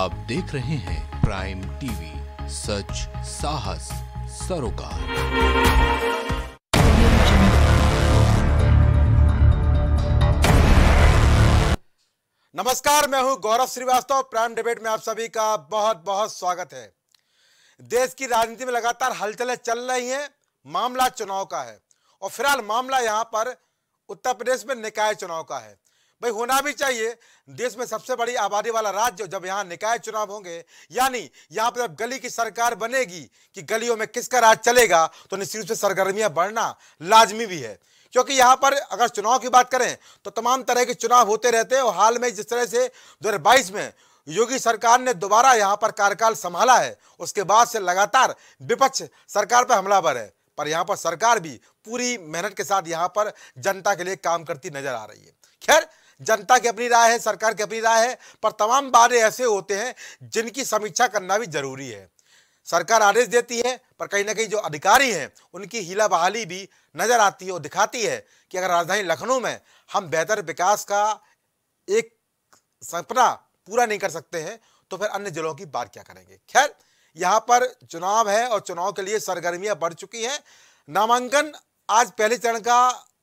आप देख रहे हैं प्राइम टीवी, सच साहस सरोकार। नमस्कार, मैं हूं गौरव श्रीवास्तव। प्राइम डिबेट में आप सभी का बहुत बहुत स्वागत है। देश की राजनीति में लगातार हलचलें चल रही हैं। मामला चुनाव का है और फिलहाल मामला यहां पर उत्तर प्रदेश में निकाय चुनाव का है। भाई होना भी चाहिए, देश में सबसे बड़ी आबादी वाला राज्य, जब यहाँ निकाय चुनाव होंगे यानी यहाँ पर जब गली की सरकार बनेगी कि गलियों में किसका राज चलेगा, तो निश्चित रूप से सरगर्मियां बढ़ना लाजमी भी है। क्योंकि यहाँ पर अगर चुनाव की बात करें तो तमाम तरह के चुनाव होते रहते हैं और हाल में जिस तरह से 2022 में योगी सरकार ने दोबारा यहाँ पर कार्यकाल संभाला है, उसके बाद से लगातार विपक्ष सरकार पर हमलावर है। पर यहाँ पर सरकार भी पूरी मेहनत के साथ यहाँ पर जनता के लिए काम करती नजर आ रही है। खैर, जनता की अपनी राय है, सरकार की अपनी राय है, पर तमाम वादे ऐसे होते हैं जिनकी समीक्षा करना भी जरूरी है। सरकार आदेश देती है पर कहीं ना कहीं जो अधिकारी हैं उनकी हीला बहाली भी नजर आती है और दिखाती है कि अगर राजधानी लखनऊ में हम बेहतर विकास का एक सपना पूरा नहीं कर सकते हैं तो फिर अन्य जिलों की बात क्या करेंगे। खैर, यहाँ पर चुनाव है और चुनाव के लिए सरगर्मियां बढ़ चुकी हैं। नामांकन आज पहले चरण का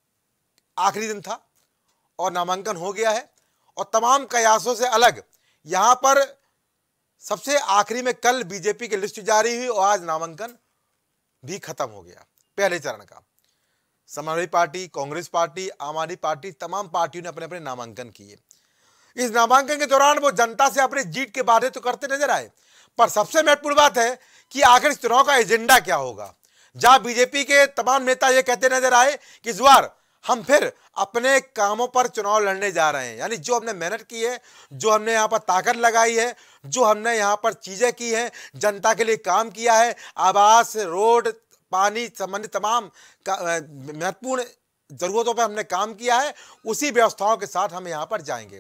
आखिरी दिन था और नामांकन हो गया है और तमाम कयासों से अलग यहाँ पर सबसे आखिरी में कल बीजेपी की लिस्ट जारी हुई और आज नामांकन भी खत्म हो गया पहले चरण का। समाजवादी पार्टी, कांग्रेस पार्टी, आम आदमी पार्टी, तमाम पार्टियों ने अपने अपने नामांकन किए। इस नामांकन के दौरान वो जनता से अपनी जीत के वादे तो करते नजर आए, पर सबसे महत्वपूर्ण बात है कि आखिर इस चुनाव का एजेंडा क्या होगा। जहां बीजेपी के तमाम नेता ये कहते नजर आए कि इस बार हम फिर अपने कामों पर चुनाव लड़ने जा रहे हैं, यानी जो हमने मेहनत की है, जो हमने यहाँ पर ताकत लगाई है, जो हमने यहाँ पर चीजें की हैं, जनता के लिए काम किया है, आवास, रोड, पानी संबंधित तमाम महत्वपूर्ण जरूरतों पर हमने काम किया है, उसी व्यवस्थाओं के साथ हम यहाँ पर जाएंगे।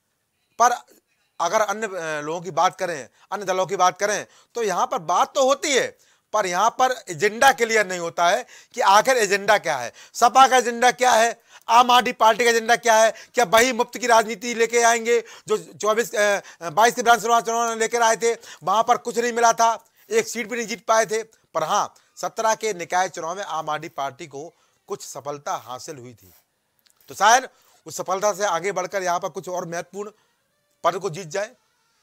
पर अगर अन्य लोगों की बात करें, अन्य दलों की बात करें तो यहाँ पर बात तो होती है पर यहाँ पर एजेंडा क्लियर नहीं होता है कि आखिर एजेंडा क्या है। सपा का एजेंडा क्या है, आम आदमी पार्टी का एजेंडा क्या है। क्या वही मुफ्त की राजनीति लेके आएंगे जो 22 विधानसभा चुनाव लेकर आए थे, वहां पर कुछ नहीं मिला था, एक सीट भी नहीं जीत पाए थे। पर हाँ, 17 के निकाय चुनाव में आम आदमी पार्टी को कुछ सफलता हासिल हुई थी, तो शायद उस सफलता से आगे बढ़कर यहाँ पर कुछ और महत्वपूर्ण पद को जीत जाए।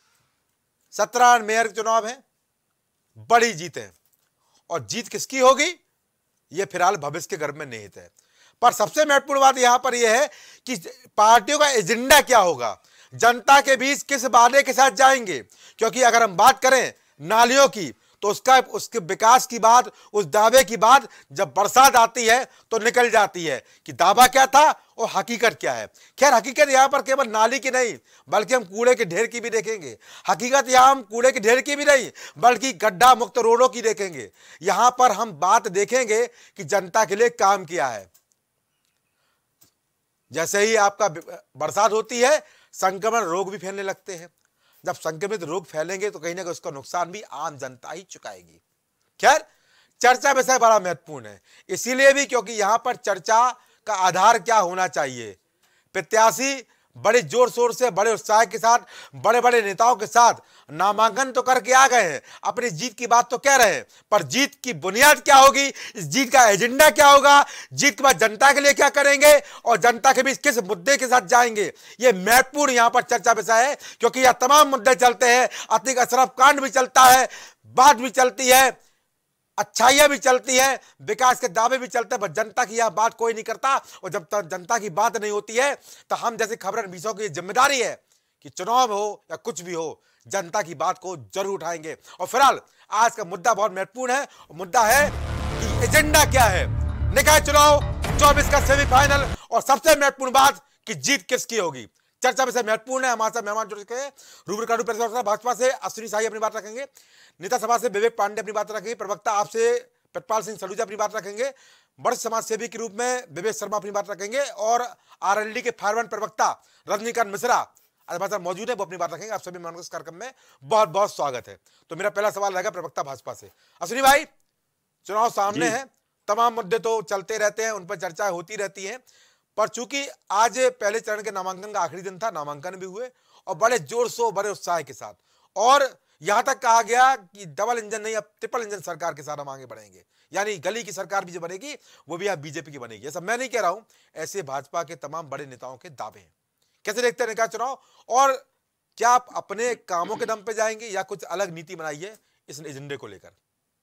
17 मेयर चुनाव है, बड़ी जीत है और जीत किसकी होगी यह फिलहाल भविष्य के गर्भ में निहित है। पर सबसे महत्वपूर्ण बात यहां पर यह है कि पार्टियों का एजेंडा क्या होगा, जनता के बीच किस वादे के साथ जाएंगे। क्योंकि अगर हम बात करें नालियों की तो उसके विकास की बात, उस दावे की बात जब बरसात आती है तो निकल जाती है कि दावा क्या था और हकीकत क्या है। खैर, हकीकत यहाँ पर केवल नाली की नहीं बल्कि हम कूड़े के ढेर की भी देखेंगे। हकीकत यहाँ हम कूड़े के ढेर की भी नहीं बल्कि गड्ढा मुक्त रोडों की देखेंगे। यहाँ पर हम बात देखेंगे कि जनता के लिए काम किया है। जैसे ही आपका बरसात होती है, संक्रमण रोग भी फैलने लगते हैं। जब संक्रमित रोग फैलेंगे तो कहीं ना कहीं उसका नुकसान भी आम जनता ही चुकाएगी। खैर, चर्चा विषय बड़ा महत्वपूर्ण है, इसीलिए भी क्योंकि यहां पर चर्चा का आधार क्या होना चाहिए। प्रत्याशी बड़े जोर शोर से, बड़े उत्साह के साथ, बड़े बड़े नेताओं के साथ नामांकन तो करके आ गए हैं, अपनी जीत की बात तो कह रहे हैं, पर जीत की बुनियाद क्या होगी, इस जीत का एजेंडा क्या होगा, जीत के बाद जनता के लिए क्या करेंगे और जनता के बीच किस मुद्दे के साथ जाएंगे, ये महत्वपूर्ण यहां पर चर्चा विषय है। क्योंकि यह तमाम मुद्दे चलते हैं, अतिक अशरफ कांड भी चलता है, बात भी चलती है, अच्छाइयां भी चलती है, विकास के दावे भी चलते हैं, पर जनता की यह बात कोई नहीं करता। और जब तक जनता की बात नहीं होती है तो हम जैसे खबरनवीसों की जिम्मेदारी है कि चुनाव हो या कुछ भी हो, जनता की बात को जरूर उठाएंगे। और फिलहाल आज का मुद्दा बहुत महत्वपूर्ण है, मुद्दा है कि एजेंडा क्या है। निकाय चुनाव 24 का सेमीफाइनल और सबसे महत्वपूर्ण बात कि जीत किसकी होगी। चर्चा विषय महत्वपूर्ण है। हमारे साथ मेहमान जुड़ चुके हैं। रूबरू भाजपा से अश्विनी शाही अपनी बात रखेंगे, नेता सभा से विवेक पांडे अपनी बात रखेंगे, प्रवक्ता आपसे प्रतपाल सिंह सलूजा अपनी बात रखेंगे, वरिष्ठ समाज सेवी के रूप में विवेक शर्मा अपनी बात रखेंगे और आरएलडी के फायरमैन प्रवक्ता रजनीकांत मिश्रा हमारे साथ मौजूद है, वो अपनी बात रखेंगे। आप सभी मेहमानों को इस कार्यक्रम में बहुत बहुत स्वागत है। तो मेरा पहला सवाल रहेगा प्रवक्ता भाजपा से। अश्विनी भाई, चुनाव सामने है, तमाम मुद्दे तो चलते रहते हैं, उन पर चर्चा होती रहती है, पर चूंकि आज पहले चरण के नामांकन का आखिरी दिन था, नामांकन भी हुए और बड़े जोर शोर, बड़े उत्साह के साथ, और यहां तक कहा गया कि डबल इंजन नहीं, अब ट्रिपल इंजन सरकार के साथ हम आगे बढ़ेंगे, यानी गली की सरकार भी जो बनेगी वो भी अब बीजेपी की बनेगी। ऐसा मैं नहीं कह रहा हूं, ऐसे भाजपा के तमाम बड़े नेताओं के दावे हैं। कैसे देखते हैं निकाय चुनाव, और क्या आप अपने कामों के दम पे जाएंगे या कुछ अलग नीति बनाइए इस एजेंडे को लेकर?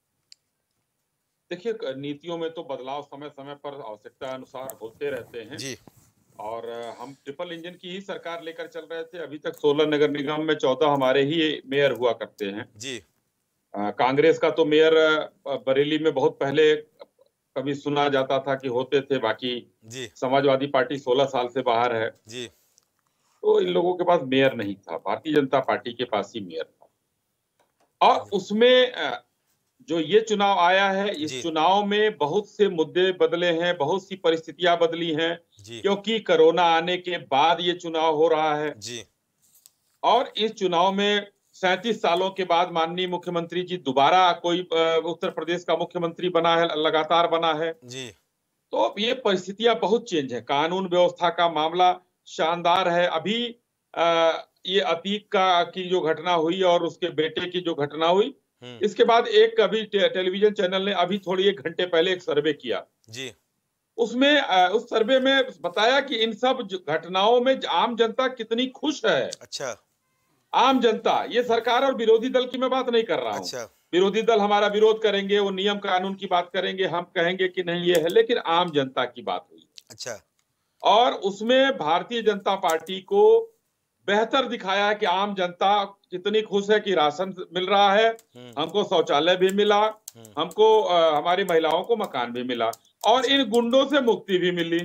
देखिए, नीतियों में तो बदलाव समय समय पर आवश्यकता अनुसार होते रहते हैं जी। और हम ट्रिपल इंजन की ही सरकार लेकर चल रहे थे। अभी तक 16 नगर निगम में 14 हमारे ही मेयर हुआ करते हैं जी। कांग्रेस का तो मेयर बरेली में बहुत पहले कभी सुना जाता था कि होते थे, बाकी जी। समाजवादी पार्टी 16 साल से बाहर है जी। तो इन लोगों के पास मेयर नहीं था, भारतीय जनता पार्टी के पास ही मेयर था। और उसमें जो ये चुनाव आया है, इस चुनाव में बहुत से मुद्दे बदले हैं, बहुत सी परिस्थितियां बदली हैं, क्योंकि कोरोना आने के बाद ये चुनाव हो रहा है जी। और इस चुनाव में 37 सालों के बाद माननीय मुख्यमंत्री जी दोबारा कोई उत्तर प्रदेश का मुख्यमंत्री बना है, लगातार बना है जी। तो ये परिस्थितियां बहुत चेंज है। कानून व्यवस्था का मामला शानदार है। अभी ये अतीक की जो घटना हुई और उसके बेटे की जो घटना हुई, इसके बाद एक अभी टेलीविजन चैनल ने अभी थोड़ी एक घंटे पहले एक सर्वे किया जी। उसमें उस सर्वे में बताया कि इन सब घटनाओं में आम जनता कितनी खुश है। अच्छा। आम जनता, ये सरकार और विरोधी दल की मैं बात नहीं कर रहा हूँ। अच्छा। विरोधी दल हमारा विरोध करेंगे, वो नियम कानून की बात करेंगे, हम कहेंगे कि नहीं ये है, लेकिन आम जनता की बात हुई। अच्छा। और उसमें भारतीय जनता पार्टी को बेहतर दिखाया है कि आम जनता कितनी खुश है कि राशन मिल रहा है, हमको शौचालय भी मिला, हमको हमारी महिलाओं को मकान भी मिला और इन गुंडों से मुक्ति भी मिली।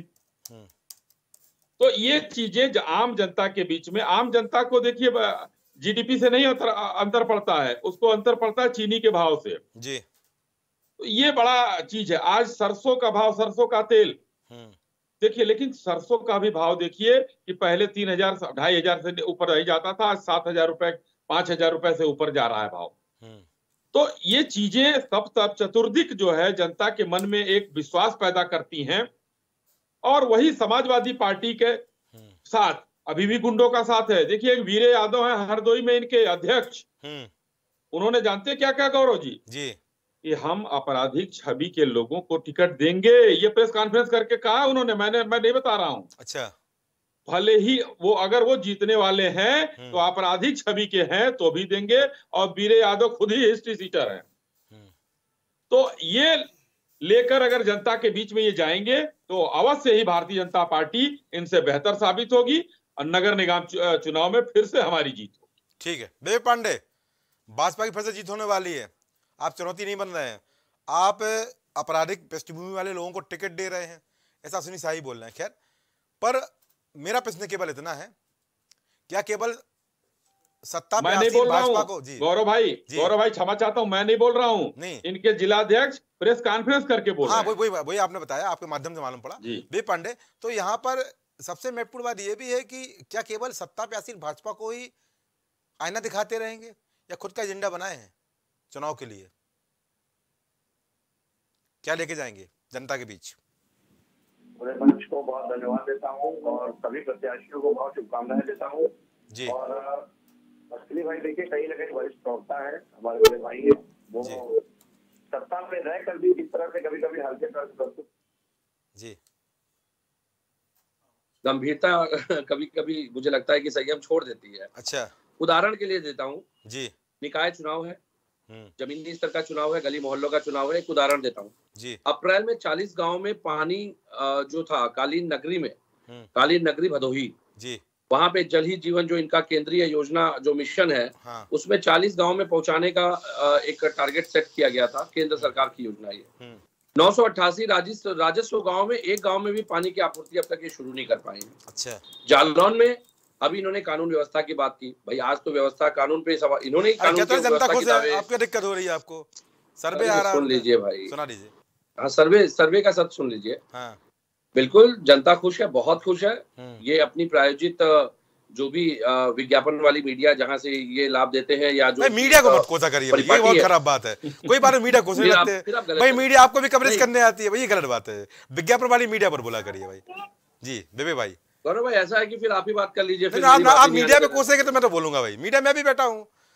तो ये चीजें आम जनता के बीच में, आम जनता को देखिए जीडीपी से नहीं अंतर पड़ता है, उसको अंतर पड़ता है चीनी के भाव से जी। तो ये बड़ा चीज है। आज सरसों का भाव, सरसों का तेल देखिए, लेकिन सरसों का भी भाव देखिए कि पहले 3,000 2,500 से ऊपर रह जाता था, आज 7,000 रुपए 5,000 रुपए से ऊपर जा रहा है भाव। तो ये चीजें सब चतुर्दिक जो है जनता के मन में एक विश्वास पैदा करती हैं और वही समाजवादी पार्टी के साथ अभी भी गुंडों का साथ है। देखिए, एक वीरे यादव है हरदोई में इनके अध्यक्ष, उन्होंने जानते क्या क्या गौरव जी कि हम आपराधिक छवि के लोगों को टिकट देंगे, ये प्रेस कॉन्फ्रेंस करके कहा उन्होंने, मैं नहीं बता रहा हूं। अच्छा। भले ही वो अगर वो जीतने वाले हैं तो आपराधिक छवि के हैं तो भी देंगे, और वीरे यादव खुद ही हिस्ट्री सीटर हैं। तो ये लेकर अगर जनता के बीच में ये जाएंगे तो अवश्य ही भारतीय जनता पार्टी इनसे बेहतर साबित होगी और नगर निगम चुनाव में फिर से हमारी जीत होगी। ठीक है विवेक पांडे, भाजपा की फिर से जीत होने वाली है, आप चुनौती नहीं बन रहे हैं, आप आपराधिक पृष्ठभूमि वाले लोगों को टिकट दे रहे हैं, ऐसा सुनी शाही बोल रहे हैं। खैर, पर मेरा प्रश्न केवल इतना है, क्या केवल सत्ता मैं नहीं बोल रहा भाजपा को? जी गौरव भाई क्षमा चाहता हूं, मैं नहीं बोल रहा हूं, नहीं इनके जिलाध्यक्ष प्रेस कॉन्फ्रेंस करके बोल रहे हैं। वही आपने बताया, आपके माध्यम से मालूम पड़ा। विवेक पांडे, तो यहाँ पर सबसे महत्वपूर्ण बात यह भी है कि क्या केवल सत्ता पे आसीन भाजपा को ही आईना दिखाते रहेंगे या खुद का एजेंडा बनाए हैं चुनाव के लिए? क्या लेके जाएंगे जनता के बीच? पूरे मंच को बहुत धन्यवाद देता हूं और सभी प्रत्याशियों को बहुत शुभकामनाएं देता हूं जी। और असली भाई देखिए, कहीं ना कहीं वरिष्ठ प्रवक्ता है, हमारे बड़े भाई है, वो सत्ता में रहकर भी इस तरह से कभी कभी हल्के करते जी। गंभीरता कभी कभी मुझे लगता है कि संयम छोड़ देती है। अच्छा। उदाहरण के लिए देता हूँ जी, निकाय चुनाव है, जमीनी स्तर का चुनाव है, गली मोहल्लों का चुनाव है। एक उदाहरण देता हूँ जी। अप्रैल में 40 गांव में पानी जो था कालीन नगरी में, कालीन नगरी भदोही जी, वहां पे जल ही जीवन जो इनका केंद्रीय योजना जो मिशन है, हाँ। उसमें 40 गांव में पहुंचाने का एक टारगेट सेट किया गया था, केंद्र सरकार की योजना ये। 988 राजस्व गांव में एक गांव में भी पानी की आपूर्ति अब तक ये शुरू नहीं कर पाए हैं। अच्छा। जालौन में अभी इन्होंने कानून व्यवस्था की बात की, भाई आज तो व्यवस्था कानून पे सवाल, इन्होंने कानून की व्यवस्था की दावे। आपको दिक्कत हो रही है, आपको सर्वे आ रहा है, सुन लीजिए भाई, सुना लीजिए। हाँ, सर्वे का सच सुन लीजिए। हाँ। बिल्कुल जनता खुश है, बहुत खुश है। ये अपनी प्रायोजित जो भी विज्ञापन वाली मीडिया जहां से ये लाभ देते हैं, या जो मीडिया को मत कोसा करिए, ये बहुत खराब बात है। कोई बात मीडिया कोसने लगते हैं भाई, मीडिया आपको भी कवरेज करने आती है भाई, ये गलत बात है। विज्ञापन वाली मीडिया पर बोला करिए भाई। जी बेबे भाई, गौरव भाई, ऐसा है कि फिर आप ही बात कर लीजिए। आप मीडिया पे कोसेंगे तो मैं तो बोलूंगा भाई, मीडिया में भी बैठा हूँ,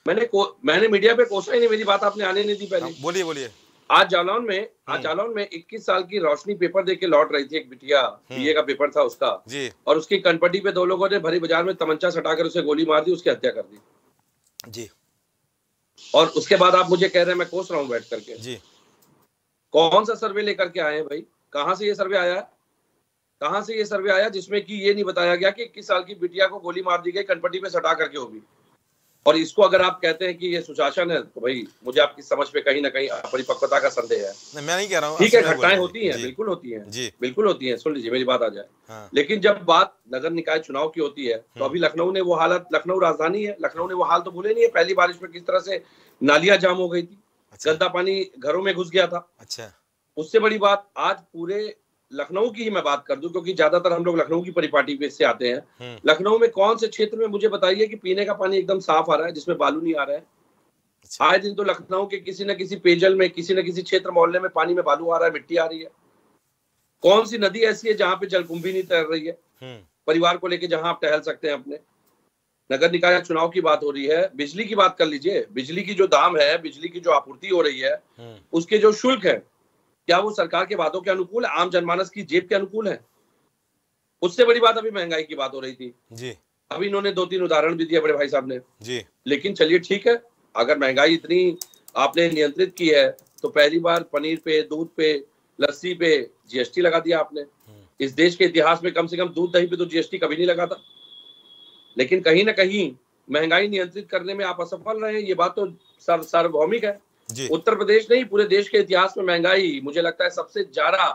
मैंने मीडिया पे कोसा ही नहीं, मेरी बात आपने आने नहीं दी पहले। बोलिए। आज जालौन में 21 साल की रोशनी पेपर दे के लौट रही थी, एक बिटिया, बीए का पेपर था उसका जी, और उसकी कनपट्टी पे 2 लोगों ने भरी बाजार में तमंचा सटाकर उसे गोली मार दी, उसकी हत्या कर दी जी। और उसके बाद आप मुझे कह रहे हैं मैं कोस रहा हूँ बैठ करके जी। कौन सा सर्वे लेकर के आए हैं भाई? कहाँ से ये सर्वे आया? कहाँ से ये सर्वे आया जिसमें कि ये नहीं बताया गया कि 21 साल की बिटिया को गोली मार दी गई कनपट्टी पे सटा करके होगी? और इसको अगर आप कहते हैं कि ये सुशासन है तो भाई मुझे आपकी समझ पे कहीं ना कहीं अपरिपक्वता का संदेह है। नहीं, मैं नहीं कह रहा हूँ, ठीक है, घटनाएं होती हैं, बिल्कुल होती हैं जी, बिल्कुल होती हैं, सुन लीजिए मेरी बात आ जाए। हाँ। लेकिन जब बात नगर निकाय चुनाव की होती है तो अभी लखनऊ ने वो हालत, लखनऊ राजधानी है, लखनऊ ने वो हाल तो भूले नहीं है, पहली बारिश में किस तरह से नालियां जाम हो गई थी, गंदा पानी घरों में घुस गया था। अच्छा, उससे बड़ी बात आज पूरे लखनऊ की ही मैं बात कर दूं क्योंकि ज्यादातर हम लोग लखनऊ की परिपाटी पे से आते हैं। लखनऊ में कौन से क्षेत्र में मुझे बताइए कि पीने का पानी एकदम साफ आ रहा है जिसमें बालू नहीं आ रहा है? आए दिन तो लखनऊ के किसी न किसी पेयजल में, किसी न किसी क्षेत्र मोहल्ले में पानी में बालू आ रहा है, मिट्टी आ रही है। कौन सी नदी ऐसी है जहां पे जलकुंभी नहीं तैर रही है? परिवार को लेके जहां आप टहल सकते हैं अपने। नगर निकाय चुनाव की बात हो रही है, बिजली की बात कर लीजिए, बिजली की जो दाम है, बिजली की जो आपूर्ति हो रही है, उसके जो शुल्क है, क्या वो सरकार के वादों के अनुकूल है, आम जनमानस की जेब के अनुकूल है? उससे बड़ी बात अभी महंगाई की बात हो रही थी जी। अभी इन्होंने 2-3 उदाहरण भी दिए बड़े भाई साहब ने जी। लेकिन चलिए ठीक है, अगर महंगाई इतनी आपने नियंत्रित की है तो पहली बार पनीर पे, दूध पे, लस्सी पे जीएसटी लगा दिया आपने। इस देश के इतिहास में कम से कम दूध दही पे तो जीएसटी कभी नहीं लगा था। लेकिन कहीं ना कहीं महंगाई नियंत्रित करने में आप असफल रहे, ये बात तो सार्वभौमिक है। उत्तर प्रदेश नहीं, पूरे देश के इतिहास में महंगाई मुझे लगता है सबसे ज्यादा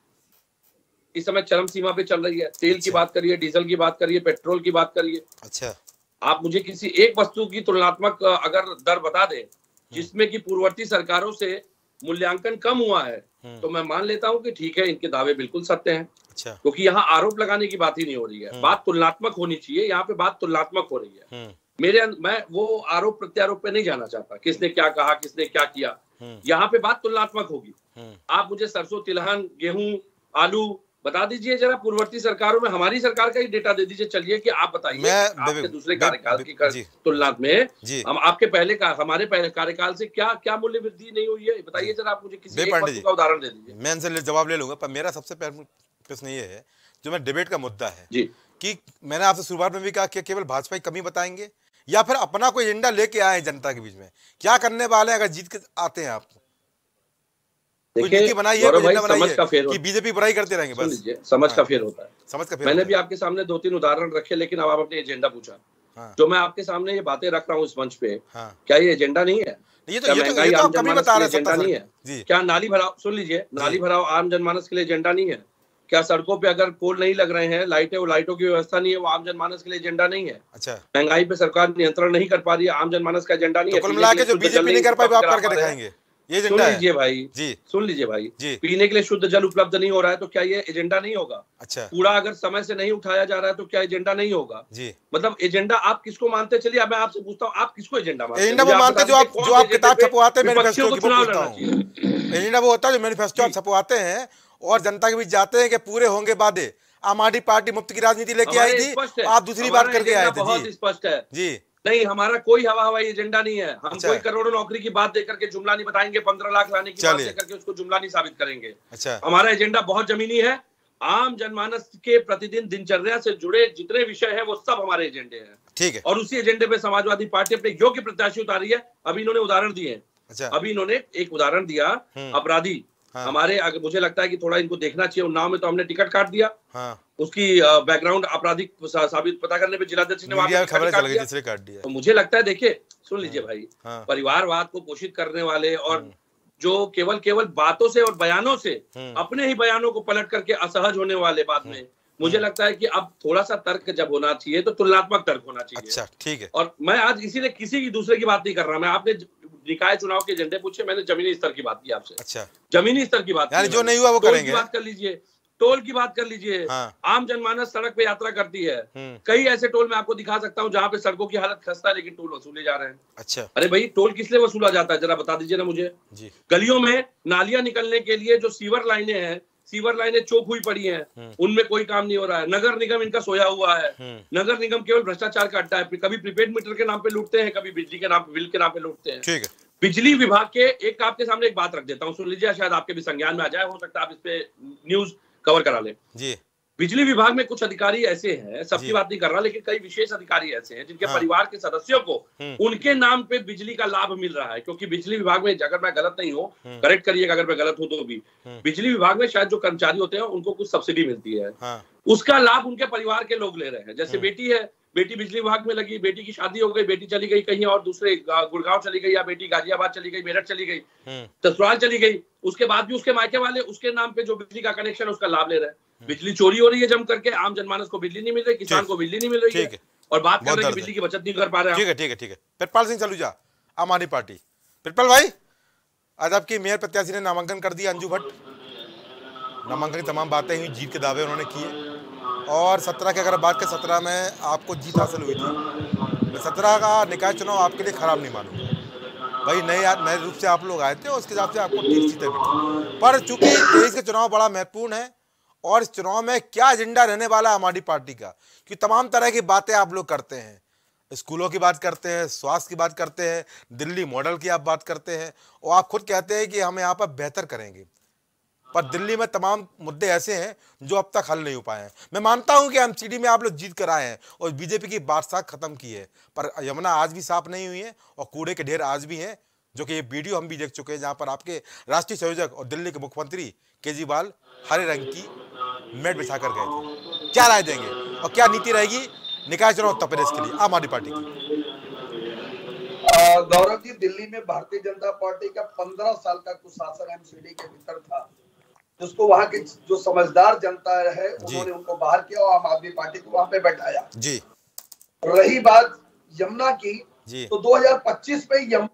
इस समय चरम सीमा पे चल रही है। तेल की बात करिए, डीजल की बात करिए, पेट्रोल की बात करिए। अच्छा, आप मुझे किसी एक वस्तु की तुलनात्मक अगर दर बता दें जिसमें कि पूर्ववर्ती सरकारों से मूल्यांकन कम हुआ है तो मैं मान लेता हूं कि ठीक है, इनके दावे बिल्कुल सत्य हैं। अच्छा, क्योंकि यहाँ आरोप लगाने की बात ही नहीं हो रही है, बात तुलनात्मक होनी चाहिए। यहाँ पे बात तुलनात्मक हो रही है। मैं वो आरोप प्रत्यारोप पे नहीं जाना चाहता, किसने क्या कहा, किसने क्या किया। यहाँ पे बात तुलनात्मक होगी। आप मुझे सरसों, तिलहन, गेहूं, आलू बता दीजिए जरा, पूर्ववर्ती सरकारों में, हमारी सरकार का ही डेटा दे दीजिए। चलिए कि आप बताइए आपके दूसरे कार्यकाल की तुलना में हम आपके हमारे पहले कार्यकाल से क्या क्या मूल्य वृद्धि नहीं हुई है, बताइए जरा। आप मुझे किसी एक वस्तु का उदाहरण दे दीजिए। मैं इनसे जवाब ले लूंगा, पर मेरा सबसे पहला प्रश्न ये है जो मैं डिबेट का मुद्दा है जी, कि मैंने आपसे शुरुआत में भी कहा कि केवल भाजपा की कमी बताएंगे या फिर अपना कोई एजेंडा लेके आए जनता के बीच में, क्या करने वाले हैं अगर जीत के आते हैं? आप कोई नीति बनाइए, समझ का फेर कि बीजेपी बुराई करते रहेंगे बस? समझ का फेर होता है, समझ का फेर। मैंने भी आपके सामने 2-3 उदाहरण रखे, लेकिन अब आप अपने एजेंडा पूछा। जो मैं आपके सामने ये बातें रख रहा हूँ इस मंच पे, क्या ये एजेंडा नहीं है? क्या महंगाई आम जनमानस के लिए एजेंडा नहीं है? क्या नाली भराव, सुन लीजिए, नाली भराव आम जनमानस के लिए एजेंडा नहीं है? क्या सड़कों पे अगर पोल नहीं लग रहे हैं, लाइटें और लाइटों की व्यवस्था नहीं है, वो आम जनमानस के लिए एजेंडा नहीं है? अच्छा, महंगाई पे सरकार नियंत्रण नहीं कर पा रही है, आम जनमानस का एजेंडा नहीं है? कुल मिला के जो बीजेपी नहीं कर पाई आप करके दिखाएंगे, ये सुन लीजिए भाई जी, सुन लीजिए भाई जी। पीने के लिए शुद्ध जल उपलब्ध नहीं हो रहा है तो क्या ये एजेंडा नहीं होगा? अच्छा, कूड़ा अगर समय से नहीं उठाया जा रहा है तो क्या एजेंडा नहीं होगा जी? मतलब एजेंडा आप किसको मानते? चलिए अब मैं आपसे पूछता हूँ, आप किसको एजेंडा मानते हैं? एजेंडा वो मानते जो आप किताब छपवाते हैं, मैनिफेस्टो की पूछता हूं। एजेंडा वो होता है जो मैनिफेस्टो आप छपवाते हैं और जनता के बीच जाते हैं कि पूरे होंगे वादे। आम आदमी पार्टी मुफ्त की राजनीति लेके आई थी, आप दूसरी बार करके आए थे। बहुत स्पष्ट है जी। नहीं, हमारा कोई हवाई एजेंडा नहीं है। हम कोई करोड़ों नौकरी की बात देकर के जुमला नहीं बताएंगे, 15 लाख लाने की बात देकर के उसको जुमला नहीं साबित करेंगे। अच्छा, हमारा एजेंडा बहुत जमीनी है। आम जनमानस के प्रतिदिन दिनचर्या से जुड़े जितने विषय हैं वो सब हमारे एजेंडे हैं। ठीक है, और उसी एजेंडे पे समाजवादी पार्टी अपने योग्य प्रत्याशी उतारी है। अभी इन्होंने उदाहरण दिए। अच्छा, अभी इन्होंने एक उदाहरण दिया, अपराधी हमारे, मुझे लगता है कि थोड़ा इनको देखना चाहिए। उन्नाव में तो हमने टिकट काट दिया, उसकी बैकग्राउंड आपराधिक साबित पता करने पे जिलाध्यक्ष ने काट दिया। तो मुझे लगता है, देखिए सुन लीजिए भाई, परिवारवाद को पोषित करने वाले और जो केवल बातों से और बयानों से अपने ही बयानों को पलट करके असहज होने वाले बाद में, मुझे लगता है कि अब थोड़ा सा तर्क जब होना चाहिए तो तुलनात्मक तर्क होना चाहिए। अच्छा, ठीक है। और मैं आज इसीलिए किसी की दूसरे की बात नहीं कर रहा। मैं आपने निकाय चुनाव के एजेंडे पूछे, मैंने जमीनी स्तर की बात की आपसे। अच्छा, जमीनी स्तर की बात, यानी जो नहीं हुआ वो करेंगे। बात कर लीजिए, टोल की बात कर लीजिए। आम जनमानस सड़क पे यात्रा करती है, कई ऐसे टोल मैं आपको दिखा सकता हूँ जहाँ पे सड़कों की हालत खस्ता है लेकिन टोल वसूले जा रहे हैं। अच्छा, अरे भाई टोल किस लिए वसूला जाता है जरा बता दीजिए ना मुझे। गलियों में नालियां निकलने के लिए जो सीवर लाइनें हैं, सीवर लाइनें चोक हुई पड़ी हैं, उनमें कोई काम नहीं हो रहा है। नगर निगम इनका सोया हुआ है। नगर निगम केवल भ्रष्टाचार का अड्डा है। कभी प्रीपेड मीटर के नाम पे लूटते हैं, कभी बिजली के नाम पे, बिल के नाम पे लूटते हैं। ठीक है। बिजली विभाग के एक आपके सामने एक बात रख देता हूँ, सुन लीजिए, शायद आपके भी संज्ञान में आ जाए, हो सकता है आप इस पे न्यूज कवर करा लें जी। बिजली विभाग में कुछ अधिकारी ऐसे हैं, सबकी बात नहीं कर रहा, लेकिन कई विशेष अधिकारी ऐसे हैं जिनके परिवार के सदस्यों को उनके नाम पे बिजली का लाभ मिल रहा है। क्योंकि बिजली विभाग में, अगर मैं गलत नहीं हूँ, करेक्ट करिएगा अगर मैं गलत हूँ तो भी, बिजली विभाग में शायद जो कर्मचारी होते हैं उनको कुछ सब्सिडी मिलती है, उसका लाभ उनके परिवार के लोग ले रहे हैं। जैसे बेटी है, बेटी बिजली विभाग में लगी, बेटी की शादी हो गई, बेटी चली गई कहीं और दूसरे गुड़गांव चली गई, या बेटी गाजियाबाद चली गई, मेरठ चली गई, ससुराल चली गई, उसके बाद भी उसके मायके वाले उसके नाम पे जो बिजली का कनेक्शन उसका लाभ ले रहे हैं। बिजली चोरी हो रही है जम करके, आम जनमानस को बिजली नहीं मिल रही, किसान को बिजली नहीं मिल रही है, और बात कर रहे हैं कि बिजली की बचत नहीं कर पा रहे हैं। ठीक है, ठीक है, ठीक है। पिरपाल सिंह सलूजा, आम आदमी पार्टी। पिरपाल भाई, आज आपकी मेयर प्रत्याशी ने नामांकन कर दिया, अंजू भट्ट। नामांकन की तमाम बातें हुई, जीत के दावे उन्होंने किए, और 17 की अगर बात करें, 17 में आपको जीत हासिल हुई थी। मैं 17 का निकाय चुनाव आपके लिए खराब नहीं मानूंगा भाई, नए रूप से आप लोग आए थे, उसके हिसाब से आपको 30 जीतें मिली। पर चूंकि 23 का चुनाव बड़ा महत्वपूर्ण है, और इस चुनाव में क्या एजेंडा रहने वाला है हमारी पार्टी का, कि तमाम तरह की बातें आप लोग करते हैं, स्कूलों की बात करते हैं, स्वास्थ्य की बात करते हैं, दिल्ली मॉडल की आप बात करते हैं, और आप खुद कहते हैं कि हम यहाँ पर बेहतर करेंगे। पर दिल्ली में तमाम मुद्दे ऐसे हैं जो अब तक हल नहीं हो पाए हैं। मैं मानता हूं कि एमसीडी में आप लोग जीत कर आए हैं और बीजेपी की बादशाह खत्म की है, पर यमुना आज भी साफ नहीं हुई है, और कूड़े के ढेर आज भी हैं, जो कि ये वीडियो हम भी देख चुके हैं, जहां पर आपके राष्ट्रीय संयोजक और दिल्ली के मुख्यमंत्री केजरीवाल हरे रंग की मैट बिछाकर गए थे। क्या राय देंगे और क्या नीति रहेगी निकाय चुनाव उत्तर प्रदेश के लिए आम आदमी पार्टी की? गौरव जी, दिल्ली में भारतीय जनता पार्टी का 15 साल का कुशासन एमसीडी के भीतर था, जिसको वहां की जो समझदार जनता है उन्होंने उनको बाहर किया और आम आदमी पार्टी को वहां पे बैठाया जी। रही बात यमुना की, तो 2025 में यमुना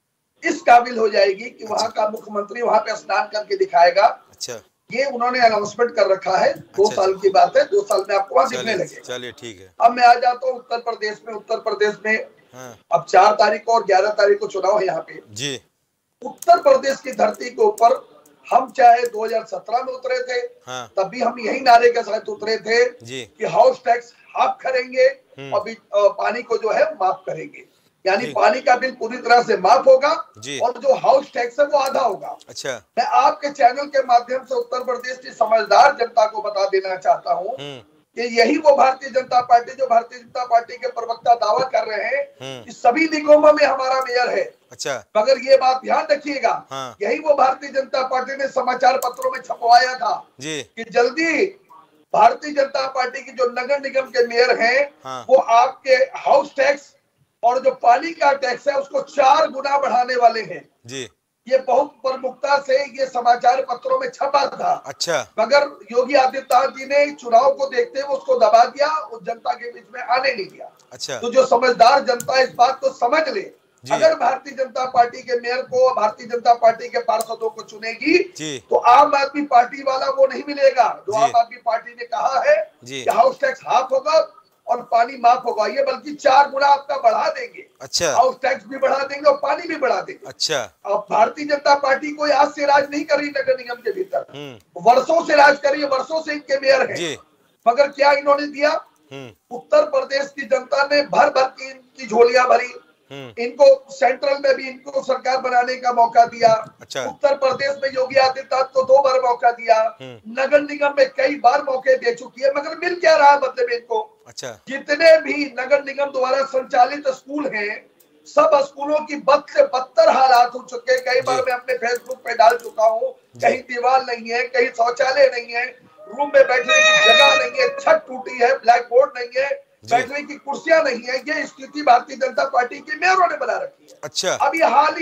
इस काबिल हो जाएगी कि वहां का मुख्यमंत्री वहां पे स्नान करके दिखाएगा। अच्छा, ये उन्होंने अनाउंसमेंट कर रखा है। 2 साल की बात है, 2 साल में आपको वहां दिखने लगेगा। चलिए ठीक है। अब मैं आ जाता हूँ उत्तर प्रदेश में। उत्तर प्रदेश में अब 4 तारीख को और 11 तारीख को चुनाव है यहाँ पे जी। उत्तर प्रदेश की धरती के ऊपर हम चाहे 2017 में उतरे थे, तब भी हम यही नारे के साथ उतरे थे कि हाउस टैक्स हाफ करेंगे और पानी को जो है माफ करेंगे, यानी पानी का बिल पूरी तरह से माफ होगा और जो हाउस टैक्स है वो आधा होगा। अच्छा, मैं आपके चैनल के माध्यम से उत्तर प्रदेश की समझदार जनता को बता देना चाहता हूँ कि यही वो भारतीय जनता पार्टी जो भारतीय जनता पार्टी के प्रवक्ता दावा कर रहे हैं कि सभी निगमों में हमारा मेयर है। अच्छा, मगर ये बात ध्यान रखिएगा, यही वो भारतीय जनता पार्टी ने समाचार पत्रों में छपवाया था कि जल्दी भारतीय जनता पार्टी की जो नगर निगम के मेयर हैं वो आपके हाउस टैक्स और जो पानी का टैक्स है उसको 4 गुना बढ़ाने वाले हैं जी। ये बहुत प्रमुखता से ये समाचार पत्रों में छपा था। अच्छा, मगर योगी आदित्यनाथ जी ने चुनाव को देखते हुए उसको दबा दिया, उस जनता के बीच में आने नहीं दिया। अच्छा, तो जो समझदार जनता इस बात को समझ ले, अगर भारतीय जनता पार्टी के मेयर को भारतीय जनता पार्टी के पार्षदों को चुनेगी तो आम आदमी पार्टी वाला वो नहीं मिलेगा जो आम आदमी पार्टी ने कहा है कि हाउस टैक्स हाफ होगा और पानी माफ होगा, ये बल्कि 4 गुना आपका बढ़ा देंगे। अच्छा, हाउस टैक्स भी बढ़ा देंगे और पानी भी बढ़ा देंगे। अच्छा, अब भारतीय जनता पार्टी कोई आज से राज नहीं कर रही नगर निगम के भीतर, वर्षों से राज कर रही है, वर्षों से इनके मेयर हैं, मगर क्या इन्होंने दिया? उत्तर प्रदेश की जनता ने भर भर की इनकी झोलियां भरी, इनको सेंट्रल में भी इनको सरकार बनाने का मौका दिया। अच्छा, उत्तर प्रदेश में योगी आदित्यनाथ को 2 बार मौका दिया, नगर निगम में कई बार मौके दे चुकी है, मगर मिल क्या रहा है मतलब इनको? अच्छा, जितने भी नगर निगम द्वारा संचालित स्कूल हैं, सब स्कूलों की बद से बदतर हालात हो चुके हैं। कई बार मैं अपने फेसबुक पे डाल चुका हूँ, कहीं दीवार नहीं है, कहीं शौचालय नहीं है, रूम में बैठने की जगह नहीं है, छत टूटी है, ब्लैक बोर्ड नहीं है, बैठने की कुर्सियां नहीं है। ये स्थिति भारतीय जनता पार्टी के मेयरों ने बना रखी है। अच्छा, अभी हाल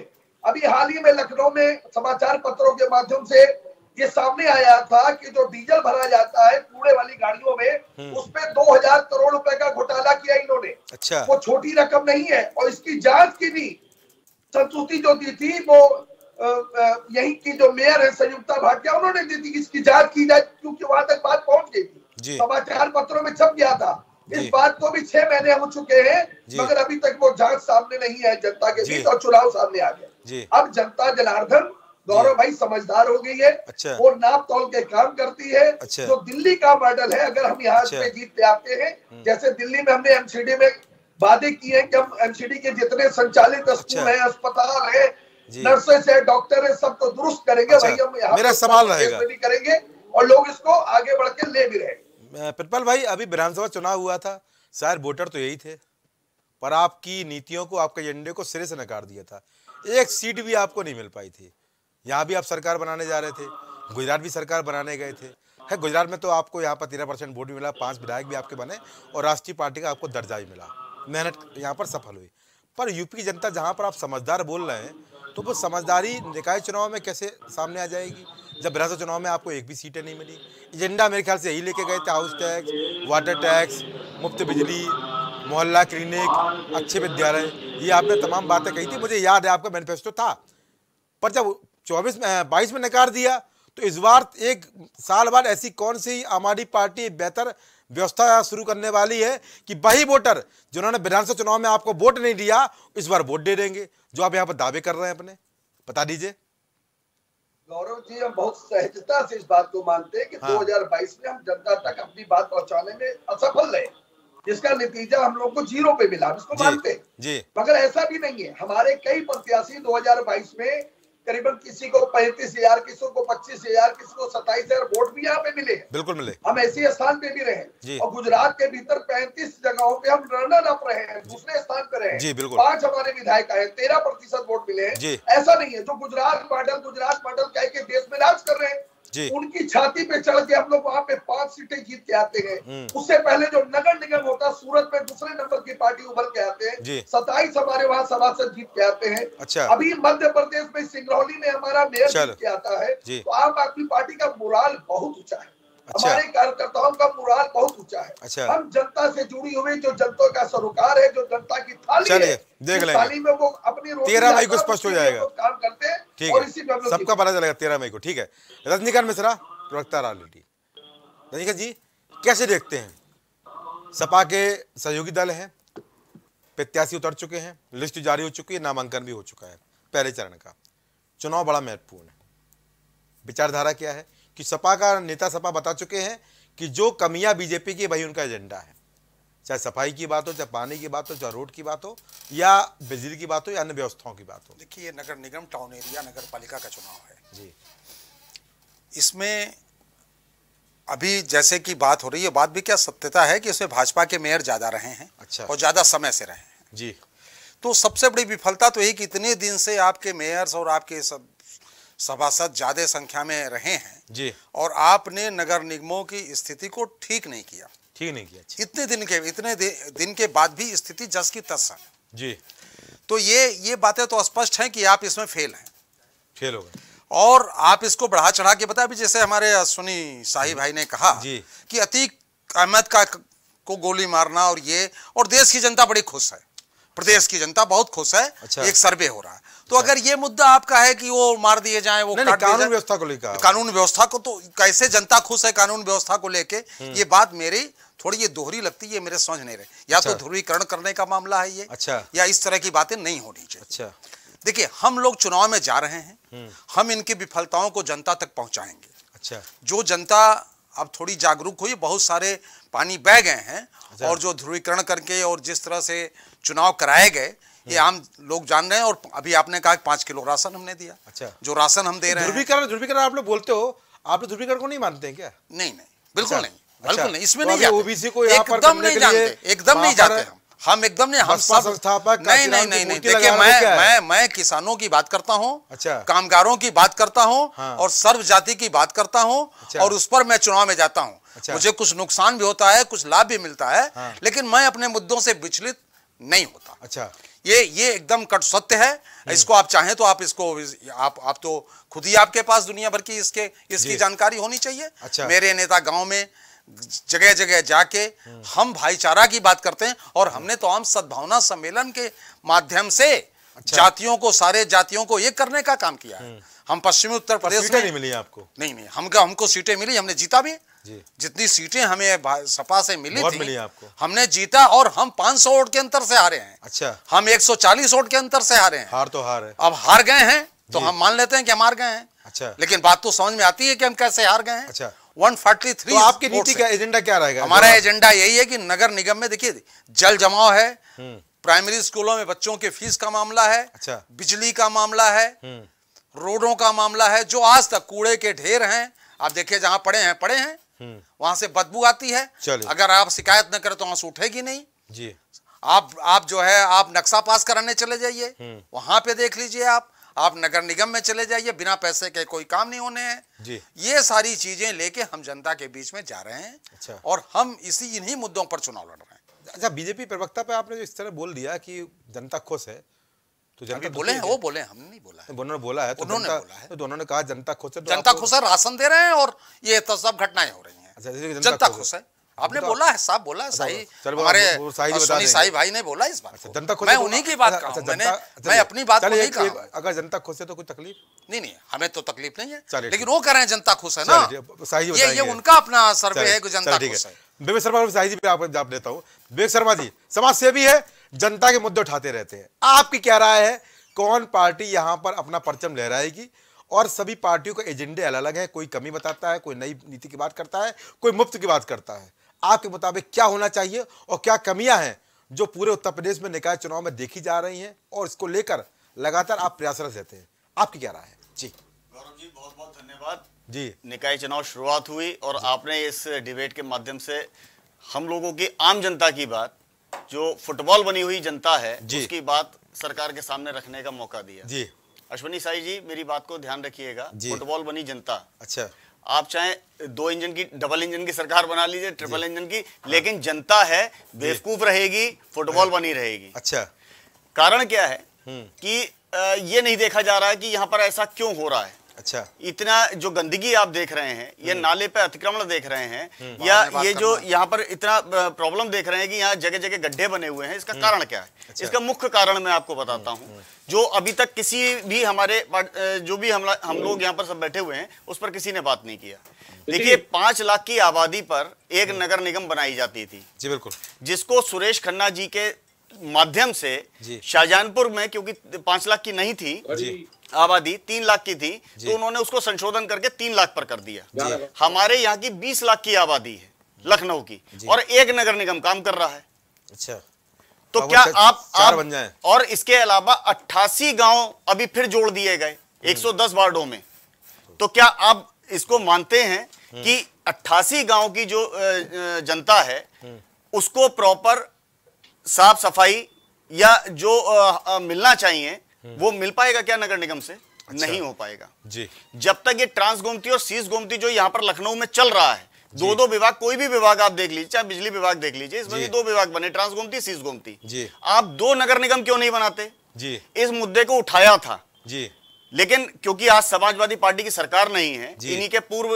ही में लखनऊ में समाचार पत्रों के माध्यम से ये सामने आया था कि जो डीजल भरा जाता है कूड़े वाली गाड़ियों में, उसमें 2000 करोड़ रुपए का घोटाला किया इन्होंने। अच्छा, वो छोटी रकम नहीं है, और इसकी जांच की भी संस्तुति जो दी थी वो यही की जो मेयर है संयुक्ता भाटिया, उन्होंने दी थी इसकी जांच की जाए, क्योंकि वहां तक बात पहुंच गई थी, समाचार पत्रों में छप गया था। इस बात को भी 6 महीने हो चुके हैं, मगर अभी तक वो जांच सामने नहीं है जनता के बीच, और चुनाव सामने आ गया। अब जनता जनार्दन गौरव भाई समझदार हो गई है। अच्छा। वो नाप तोल के काम करती है। अच्छा। जो दिल्ली का मॉडल है, अगर हम यहाँ पे जीत के आते हैं, जैसे दिल्ली में हमने एमसीडी में वादे किए हैं कि हम एमसीडी के जितने संचालित स्कूल है, अस्पताल है, नर्सेस है, डॉक्टर है, सबको दुरुस्त करेंगे। भाई हम यहाँ मेरा सवाल रहेगा भी करेंगे और लोग इसको आगे बढ़ के ले भी रहे। प्रतिपाल भाई, अभी विधानसभा चुनाव हुआ था, शायद वोटर तो यही थे, पर आपकी नीतियों को, आपके एजेंडे को सिरे से नकार दिया था। एक सीट भी आपको नहीं मिल पाई थी। यहाँ भी आप सरकार बनाने जा रहे थे, गुजरात भी सरकार बनाने गए थे। है, गुजरात में तो आपको यहाँ पर 13% वोट भी मिला, 5 विधायक भी आपके बने और राष्ट्रीय पार्टी का आपको दर्जा भी मिला। मेहनत यहाँ पर सफल हुई। पर यूपी की जनता, जहाँ पर आप समझदार बोल रहे हैं, तो वो समझदारी निकाय चुनाव में कैसे सामने आ जाएगी जब विधानसभा चुनाव में आपको एक भी सीटें नहीं मिली? एजेंडा मेरे ख्याल से यही लेके गए थे, हाउस टैक्स, वाटर टैक्स, मुफ्त बिजली, मोहल्ला क्लिनिक, अच्छे विद्यालय, ये आपने तमाम बातें कही थी, मुझे याद है आपका मैनिफेस्टो था। पर जब 22 में नकार दिया, तो इस बार एक साल बाद ऐसी कौन सी हमारी पार्टी बेहतर व्यवस्था शुरू करने वाली है कि वही वोटर जिन्होंने विधानसभा चुनाव में आपको वोट नहीं दिया, इस बार वोट दे देंगे, जो आप यहाँ पर दावे कर रहे हैं अपने? बता दीजिए। गौरव जी, हम बहुत सहजता से इस बात को मानते हैं कि 2022 में हम जनता तक अपनी बात पहुंचाने में असफल रहे, जिसका नतीजा हम लोग को 0 पे मिला, इसको मानते हैं। मगर ऐसा भी नहीं है, हमारे कई प्रत्याशी 2022 में करीबन किसी को 35,000, किसी को 25,000, किसी को 27,000 वोट भी यहाँ पे मिले। बिल्कुल मिले। हम ऐसे स्थान पे भी रहे और गुजरात के भीतर 35 जगहों पे हम रनर अप रहे हैं, दूसरे स्थान पे रहे हैं। 5 हमारे विधायक आए, 13% वोट मिले हैं। ऐसा नहीं है जो गुजरात मॉडल कह के देश में राज कर रहे हैं, उनकी छाती पे चढ़ के हम लोग वहाँ पे 5 सीटें जीत के आते हैं। उससे पहले जो नगर निगम होता, सूरत में दूसरे नंबर की पार्टी उभर के आते हैं, 27 हमारे वहाँ सभासद जीत के आते हैं। अच्छा। अभी मध्य प्रदेश में सिंगरौली में हमारा मेयर जीत के आता है। तो आम आदमी पार्टी का मुराल बहुत ऊंचा है। अच्छा। हमारे कार्यकर्ताओं का मुराल बहुत ऊंचा है। अच्छा। हम जनता से जुड़ी हुई, जो जनता का सरोकार है, जो जनता की थाली है, देख लेंगे। थाली में वो अपनी 13 मई को स्पष्ट हो जाएगा, काम करते हैं। ठीक है, सबका पता चलेगा 13 मई को। ठीक है, रजनीकांत मिश्रा, प्रवक्ता राजनीति। रजनीकांत जी, कैसे देखते हैं? सपा के सहयोगी दल हैं, प्रत्याशी उतर चुके हैं, लिस्ट जारी हो चुकी है, नामांकन भी हो चुका है पहले चरण का। चुनाव बड़ा महत्वपूर्ण है। विचारधारा क्या है कि सपा का नेता सपा बता चुके हैं कि जो कमियां बीजेपी की, वही उनका एजेंडा है। चाहे सफाई की बात हो, चाहे पानी की बात हो, चाहे रोड की बात हो, या बिजली की बात हो, या अन्य व्यवस्थाओं की बात हो। देखिए, ये नगर निगम, टाउन एरिया, नगर पालिका का चुनाव है जी। इसमें अभी जैसे कि बात हो रही है, बात भी क्या सत्यता है कि इसमें भाजपा के मेयर ज्यादा रहे हैं। अच्छा। और ज्यादा समय से रहे हैं जी। तो सबसे बड़ी विफलता तो यही कि इतने दिन से आपके मेयर्स और आपके सब सभासद ज्यादा संख्या में रहे हैं जी, और आपने नगर निगमों की स्थिति को ठीक नहीं किया। इतने दिन के बाद भी स्थिति जस की तस है जी। तो ये बातें तो स्पष्ट हैं कि आप इसमें फेल हो गए और आप इसको बढ़ा चढ़ा के बताया भी। जैसे हमारे अश्विनी शाही भाई ने कहा कि अतीक अहमद को गोली मारना और देश की जनता बड़ी खुश है, प्रदेश की जनता बहुत खुश है। अच्छा। एक सर्वे हो रहा है। तो अगर ये मुद्दा आपका है कि वो मार दिए जाएं, वो कानून व्यवस्था को लेकर, कानून व्यवस्था को तो कैसे जनता खुश है कानून व्यवस्था को लेके, ये बात मेरी थोड़ी ये दोहरी लगती है, मेरे समझ नहीं रहे। या तो ध्रुवीकरण करने का मामला है ये, या इस तरह की बातें नहीं होनी चाहिए। देखिए, हम लोग चुनाव में जा रहे हैं, हम इनकी विफलताओं को जनता तक पहुंचाएंगे। अच्छा। जो जनता अब थोड़ी जागरूक हुई, बहुत सारे पानी बह गए हैं। अच्छा। और जो ध्रुवीकरण करके और जिस तरह से चुनाव कराए गए, ये आम लोग जान रहे हैं। और अभी आपने कहा 5 किलो राशन हमने दिया। अच्छा। जो राशन हम दे रहे हैं, ध्रुवीकरण आप लोग बोलते हो, आप ध्रुवीकरण को नहीं मानते हैं क्या? नहीं, बिल्कुल नहीं, बिल्कुल नहीं, इसमें नहीं जाते। ओबीसी को यहाँ पर एकदम नहीं जानते, एकदम नहीं जाते हम एकदम नहीं। हम सब संस्थापक नहीं। देखिए, मैं किसानों की बात करता हूँ। अच्छा। कामगारों की बात करता हूँ। हाँ। और सर्व जाति की बात करता हूँ। अच्छा। और उस पर मैं चुनाव में जाता हूँ। अच्छा। मुझे कुछ नुकसान भी होता है, कुछ लाभ भी मिलता है। हाँ। लेकिन मैं अपने मुद्दों से विचलित नहीं होता। अच्छा। ये एकदम कट सत्य है। इसको आप चाहें तो आप इसको आप तो खुद ही, आपके पास दुनिया भर की इसकी जानकारी होनी चाहिए। अच्छा। मेरे नेता गांव में जगह जगह जाके हम भाईचारा की बात करते हैं। और हमने तो आम सद्भावना सम्मेलन के माध्यम से जातियों को, सारे जातियों को एक करने का काम किया है। हम पश्चिमी उत्तर प्रदेश में नहीं मिली आपको? नहीं, हमको सीटें मिली, हमने जीता भी। जितनी सीटें हमें सपा से मिली थी, आपको हमने जीता। और हम 500 वोट के अंतर से हारे हैं। अच्छा। हम 140 वोट के अंतर से हारे हैं। हार तो हार है, अब हार गए हैं तो हम मान लेते हैं कि हम हार गए हैं। अच्छा, लेकिन बात तो समझ में आती है कि हम कैसे हार गए हैं। अच्छा, 143 तो आपकी नीति का एजेंडा क्या रहेगा? हमारा एजेंडा यही है कि नगर निगम में देखिए जल जमाव है, प्राइमरी स्कूलों में बच्चों के फीस का मामला है, अच्छा, बिजली का मामला है, रोडों का मामला है, जो आज तक कूड़े के ढेर हैं। आप देखिए जहां पड़े हैं वहां से बदबू आती है। अगर आप शिकायत न करें तो वहां से उठेगी नहीं जी। आप जो है आप नक्शा पास कराने चले जाइए, वहां पे देख लीजिए। आप नगर निगम में चले जाइए, बिना पैसे के कोई काम नहीं होने हैं जी। ये सारी चीजें लेके हम जनता के बीच में जा रहे हैं। अच्छा। और हम इन्हीं मुद्दों पर चुनाव लड़ रहे हैं। अच्छा, बीजेपी प्रवक्ता पे आपने जो इस तरह बोल दिया कि जनता खुश है, तो जनता बोले हैं, वो बोले, हमने नहीं बोला है। उन्होंने बोला है, तो उन्होंने बोला है, तो दोनों ने कहा जनता खुश है, जनता खुश है, राशन दे रहे हैं और ये तो सब घटनाएं हो रही हैं। अच्छा, जनता खुश है, आपने बोला है, साहब बोला है, हमारे साई भाई ने बोला इस बात को। जनता खुश, मैं उन्हीं की बात कर रहा हूं, मैं अपनी बात को नहीं कर रहा हूं। अगर जनता खुश है तो कोई तकलीफ नहीं, हमें तो तकलीफ नहीं है, लेकिन वो कह रहे हैं जनता खुश है ना, ये उनका अपना सर्वे है कि जनता खुश है। विवेक शर्मा साई जी पे आप देता हूँ। विवेक शर्मा जी समाज सेवी है, जनता के मुद्दे उठाते रहते हैं, आपकी क्या राय है? कौन पार्टी यहाँ पर अपना परचम लहराएगी? और सभी पार्टियों का एजेंडे अलग अलग है, कोई कमी बताता है, कोई नई नीति की बात करता है, कोई मुफ्त की बात करता है। आपके मुताबिक क्या होना चाहिए और क्या कमियां हैं जो पूरे उत्तर प्रदेश में निकाय चुनाव में देखी जा रही हैं और इसको लेकर लगातार आप प्रयासरत रहते हैं? आपकी क्या राय है? जी गौरव जी, बहुत बहुत धन्यवाद जी। निकाय चुनाव शुरुआत हुई और आपने इस डिबेट के माध्यम से हम लोगों की, आम जनता की बात, जो फुटबॉल बनी हुई जनता है, उसकी बात सरकार के सामने रखने का मौका दिया जी। अश्विनी साई जी, मेरी बात को ध्यान रखिएगा, फुटबॉल बनी जनता। अच्छा, आप चाहे 2 इंजन की, डबल इंजन की सरकार बना लीजिए, ट्रिपल इंजन की, लेकिन जनता है, बेवकूफ रहेगी, फुटबॉल बनी रहेगी। अच्छा, कारण क्या है कि ये नहीं देखा जा रहा है कि यहाँ पर ऐसा क्यों हो रहा है। अच्छा, इतना जो गंदगी आप देख रहे हैं, ये नाले पे अतिक्रमण देख रहे हैं, या ये जो यहाँ पर इतना प्रॉब्लम देख रहे हैं कि यहाँ जगह जगह गड्ढे बने हुए हैं, इसका कारण क्या है? अच्छा। इसका मुख्य कारण मैं आपको बताता हूँ, जो अभी तक किसी भी हमारे जो भी हम लोग यहाँ पर सब बैठे हुए हैं, उस पर किसी ने बात नहीं किया। देखिए, 5 लाख की आबादी पर एक नगर निगम बनाई जाती थी जी, बिल्कुल, जिसको सुरेश खन्ना जी के माध्यम से शाहजहानपुर में, क्योंकि 5 लाख की नहीं थी आबादी, 3 लाख की थी, तो उन्होंने उसको संशोधन करके 3 लाख पर कर दिया। हमारे यहाँ की 20 लाख की आबादी है लखनऊ की, और एक नगर निगम काम कर रहा है। अच्छा, तो क्या आप बन जाएं? और इसके अलावा 88 गांव अभी फिर जोड़ दिए गए 110 वार्डों में। तो क्या आप इसको मानते हैं कि 88 गांव की जो जनता है उसको प्रॉपर साफ सफाई या जो मिलना चाहिए वो मिल पाएगा क्या नगर निगम से? अच्छा। नहीं हो पाएगा जी। जब तक ये ट्रांस गोमती और सीस गोमती जो यहाँ पर लखनऊ में चल रहा है, 2-2 विभाग, कोई भी विभाग आप देख लीजिए, चाहे बिजली विभाग देख लीजिए, इसमें भी 2 विभाग बने, ट्रांस गोमती, सीस गोमती जी। आप 2 नगर निगम क्यों नहीं बनाते जी? इस मुद्दे को उठाया था जी, लेकिन क्योंकि आज समाजवादी पार्टी की सरकार नहीं है, इन्हीं के पूर्व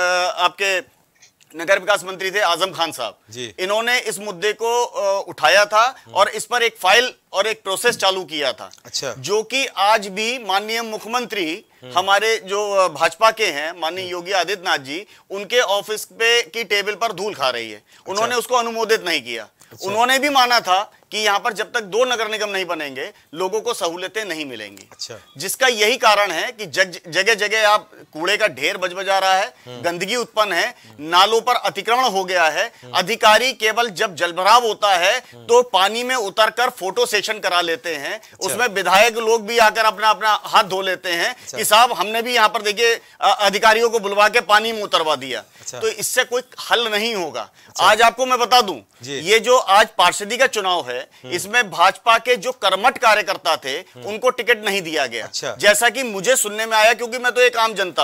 आपके नगर विकास मंत्री थे आजम खान साहब, इन्होंने इस मुद्दे को उठाया था और इस पर एक फाइल और एक प्रोसेस चालू किया था। अच्छा। जो कि आज भी माननीय मुख्यमंत्री हमारे जो भाजपा के हैं, माननीय योगी आदित्यनाथ जी, उनके ऑफिस पे की टेबल पर धूल खा रही है। उन्होंने उसको अनुमोदित नहीं किया। उन्होंने भी माना था कि यहाँ पर जब तक 2 नगर निगम नहीं बनेंगे लोगों को सहूलियतें नहीं मिलेंगी। अच्छा। जिसका यही कारण है कि जगह जगह आप कूड़े का ढेर बजा रहा है, गंदगी उत्पन्न है, नालों पर अतिक्रमण हो गया है। अधिकारी केवल जब जलभराव होता है तो पानी में उतरकर फोटो सेशन करा लेते हैं। उसमें विधायक लोग भी आकर अपना अपना हाथ धो लेते हैं कि साहब हमने भी यहाँ पर देखिए अधिकारियों को बुलवा के पानी में उतरवा दिया। तो इससे कोई हल नहीं होगा। आज आपको मैं बता दूं, ये जो आज पार्षदी का चुनाव है, इसमें भाजपा के जो कर्मठ कार्यकर्ता थे उनको टिकट नहीं दिया गया। अच्छा। जैसा कि मुझे सुनने में आया, क्योंकि मैं तो एक आम जनता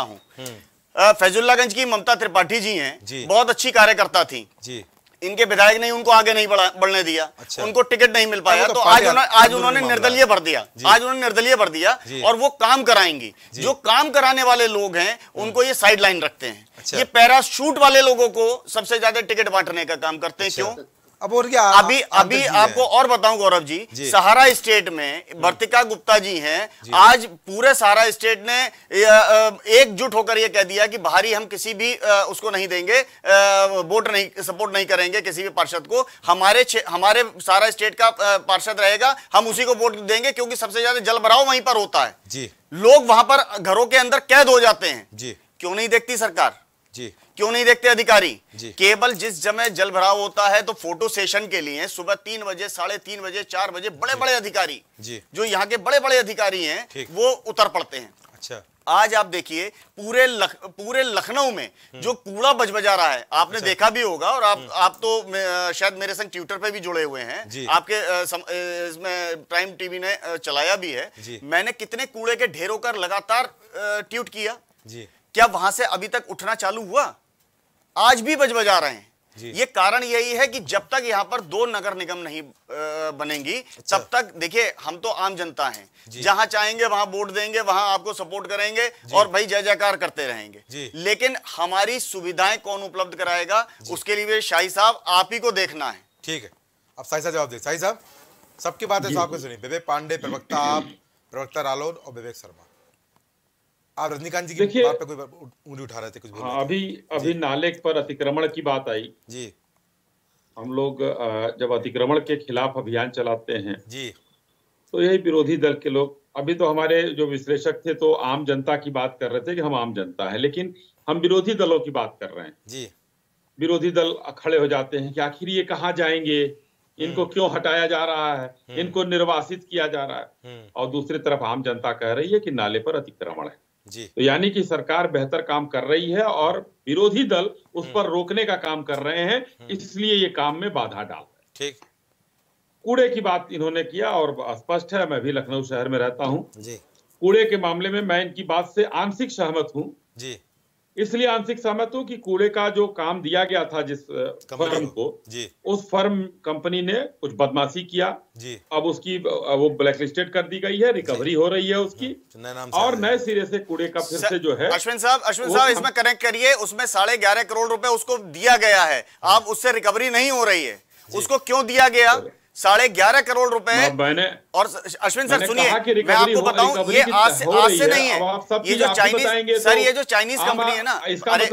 हूं। फैजुल्लागंज की ममता त्रिपाठी जी हैं, बहुत अच्छी कार्यकर्ता थी जी। इनके विधायक ने उनको आगे नहीं बढ़ने दिया। अच्छा। उनको टिकट नहीं मिल पाया, तो आज उन्होंने निर्दलीय भर दिया। आज उन्होंने निर्दलीय भर दिया और वो काम कराएंगी। जो काम कराने वाले लोग हैं उनको ये साइड लाइन रखते हैं। अच्छा। ये पैराशूट वाले लोगों को सबसे ज्यादा टिकट बांटने का काम करते हैं। क्यों? अब और क्या अभी आपको और बताऊं गौरव जी, सहारा स्टेट में वर्तिका गुप्ता जी हैं, आज पूरे सहारा स्टेट ने एकजुट होकर यह कह दिया कि बाहरी हम किसी भी उसको नहीं देंगे, वोट नहीं, सपोर्ट नहीं करेंगे किसी भी पार्षद को, हमारे सहारा स्टेट का पार्षद रहेगा, हम उसी को वोट देंगे, क्योंकि सबसे ज्यादा जल भराव वहीं पर होता है जी। लोग वहां पर घरों के अंदर कैद हो जाते हैं जी। क्यों नहीं देखती सरकार जी, क्यों नहीं देखते अधिकारी? केवल जिस समय जल भराव होता है तो फोटो सेशन के लिए सुबह 3 बजे, 3:30 बजे, 4 बजे बड़े बड़े अधिकारी जो यहाँ के बड़े बड़े अधिकारी हैं वो उतर पड़ते हैं। अच्छा, आज आप देखिए पूरे लखनऊ में जो कूड़ा बजबजा रहा है, आपने देखा भी होगा, और आप तो शायद मेरे संग ट्विटर पे भी जुड़े हुए हैं, आपके इसमें प्राइम टीवी ने चलाया भी है, मैंने कितने कूड़े के ढेरों का लगातार ट्वीट किया, क्या वहां से अभी तक उठना चालू हुआ? आज भी बजबजा रहे हैं। ये कारण यही है कि जब तक यहां पर 2 नगर निगम नहीं बनेंगी तब तक, देखिए हम तो आम जनता हैं, जहां चाहेंगे वहां वोट देंगे, वहां आपको सपोर्ट करेंगे और भाई जय जयकार करते रहेंगे, लेकिन हमारी सुविधाएं कौन उपलब्ध कराएगा, उसके लिए शाही साहब आप ही को देखना है। ठीक है, अब शाही साहब जवाब दे। शाही साहब, सबकी बातें आपको सुनी, विवेक पांडे प्रवक्ता, आप प्रवक्ता रालोद और विवेक शर्मा, आप रजनीकांत जी की बात पे कोई उंगली उठा रहे थे, कुछ हाँ, अभी नाले पर अतिक्रमण की बात आई जी। हम लोग जब अतिक्रमण के खिलाफ अभियान चलाते हैं जी, तो यही विरोधी दल के लोग, अभी तो हमारे जो विश्लेषक थे तो आम जनता की बात कर रहे थे कि हम आम जनता है, लेकिन हम विरोधी दलों की बात कर रहे हैं जी। विरोधी दल खड़े हो जाते हैं कि आखिर ये कहाँ जाएंगे, इनको क्यों हटाया जा रहा है, इनको निर्वासित किया जा रहा है, और दूसरी तरफ आम जनता कह रही है कि नाले पर अतिक्रमण है जी। तो यानी कि सरकार बेहतर काम कर रही है और विरोधी दल उस पर रोकने का काम कर रहे हैं, इसलिए ये काम में बाधा डाल रहे हैं। ठीक, कूड़े की बात इन्होंने किया और स्पष्ट है, मैं भी लखनऊ शहर में रहता हूं जी। कूड़े के मामले में मैं इनकी बात से आंशिक सहमत हूं जी। इसलिए आंशिक सहमत हूं कि कूड़े का जो काम दिया गया था जिस फर्म को जी, उस फर्म कंपनी ने कुछ बदमाशी किया जी। अब उसकी वो ब्लैकलिस्टेड कर दी गई है, रिकवरी हो रही है उसकी, और नए सिरे से कूड़े का फिर से जो है। अश्विन साहब इसमें कनेक्ट करिए, उसमें 11.5 करोड़ रुपए उसको दिया गया है, अब उससे रिकवरी नहीं हो रही है, उसको क्यों दिया गया? 11.5 करोड़ रुपए। और अश्विन सर सुनिए, मैं आपको बताऊं, ये आज से नहीं है, ये जो चाइनीज सर, ये जो चाइनीज कंपनी है ना, अरे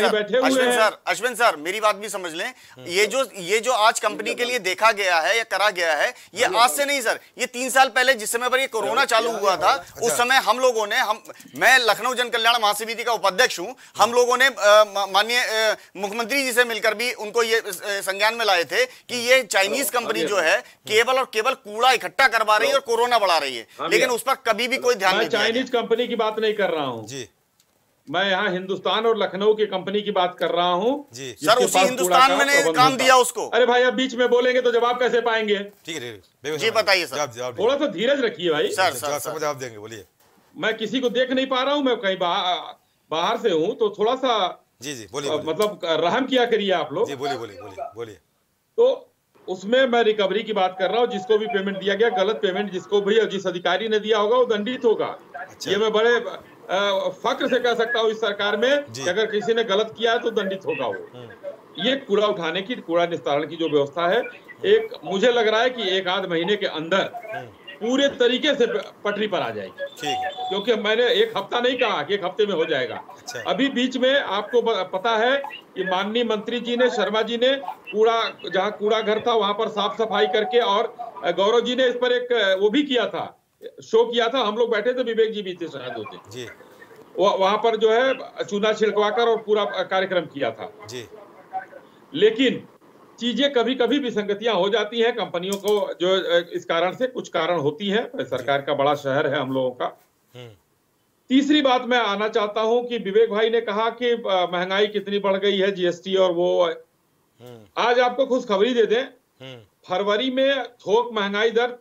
अश्विन सर मेरी बात भी समझ लें, ये जो आज कंपनी के लिए देखा गया है या करा गया है, ये आज से नहीं सर, ये 3 साल पहले जिस समय पर ये कोरोना चालू हुआ था, उस समय हम लोगों ने, मैं लखनऊ जन कल्याण महासमिति का उपाध्यक्ष हूं, हम लोगों ने माननीय मुख्यमंत्री जी से मिलकर भी उनको ये संज्ञान में लाए थे कि ये चाइनीज कंपनी जो है केवल और केवल कूड़ा इकट्ठा करवा रही है और कोरोना बढ़ा रही है, लेकिन उस पर कभी भी कोई ध्यान नहीं दिया। चाइनीज कंपनी की बात नहीं कर रहा हूं जी, मैं यहाँ हिंदुस्तान और लखनऊ की कंपनी की बात कर रहा हूँ जी। सर उसी हिंदुस्तान में काम दिया उसको। अरे भाई अब बीच में बोलेंगे तो जवाब कैसे पाएंगे? ठीक है जी बताइए सर, थोड़ा सा धीरज रखिए भाई। सर जवाब देंगे, बोलिए। मैं किसी को देख नहीं पा रहा हूँ, मैं कहीं बाहर से हूँ, तो थोड़ा सा जी बोलिए, मतलब रहम किया करिए आप लोग। बोलिए। तो उसमें मैं रिकवरी की बात कर रहा हूँ, जिसको भी पेमेंट दिया गया, गलत पेमेंट जिसको भी जिस अधिकारी ने दिया होगा वो दंडित होगा। अच्छा। ये मैं बड़े फक्र से कह सकता हूँ इस सरकार में कि अगर किसी ने गलत किया है तो दंडित होगा वो। ये कूड़ा उठाने की, कूड़ा निस्तारण की जो व्यवस्था है, एक मुझे लग रहा है कि 1 आध महीने के अंदर पूरे तरीके से पटरी पर आ जाएगी। ठीक है, क्योंकि मैंने 1 हफ्ता नहीं कहा कि 1 हफ्ते में हो जाएगा। अच्छा। अभी बीच में आपको पता है कि माननीय मंत्री जी ने, शर्मा जी ने जहाँ कूड़ा घर था वहां पर साफ सफाई करके, और गौरव जी ने इस पर एक वो भी किया था, शो किया था, हम लोग बैठे थे, विवेक जी भी थे शायद होते जी, वहां पर जो है चूना छिड़कवाकर और पूरा कार्यक्रम किया था जी। लेकिन चीजें कभी कभी विसंगतियां हो जाती हैं कंपनियों को, जो इस कारण से कुछ कारण होती है, सरकार का बड़ा शहर है हम लोगों का। तीसरी बात मैं आना चाहता हूं कि विवेक भाई ने कहा कि महंगाई कितनी बढ़ गई है, जीएसटी और वो। आज आपको खुशखबरी दे दें, फरवरी में थोक महंगाई दर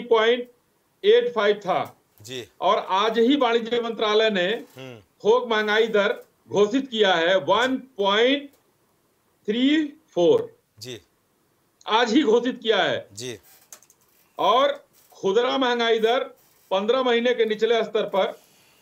3.85 था जी, और आज ही वाणिज्य मंत्रालय ने थोक महंगाई दर घोषित किया है 1.34 जी, आज ही घोषित किया है जी। और खुदरा महंगाई दर 15 महीने के निचले स्तर पर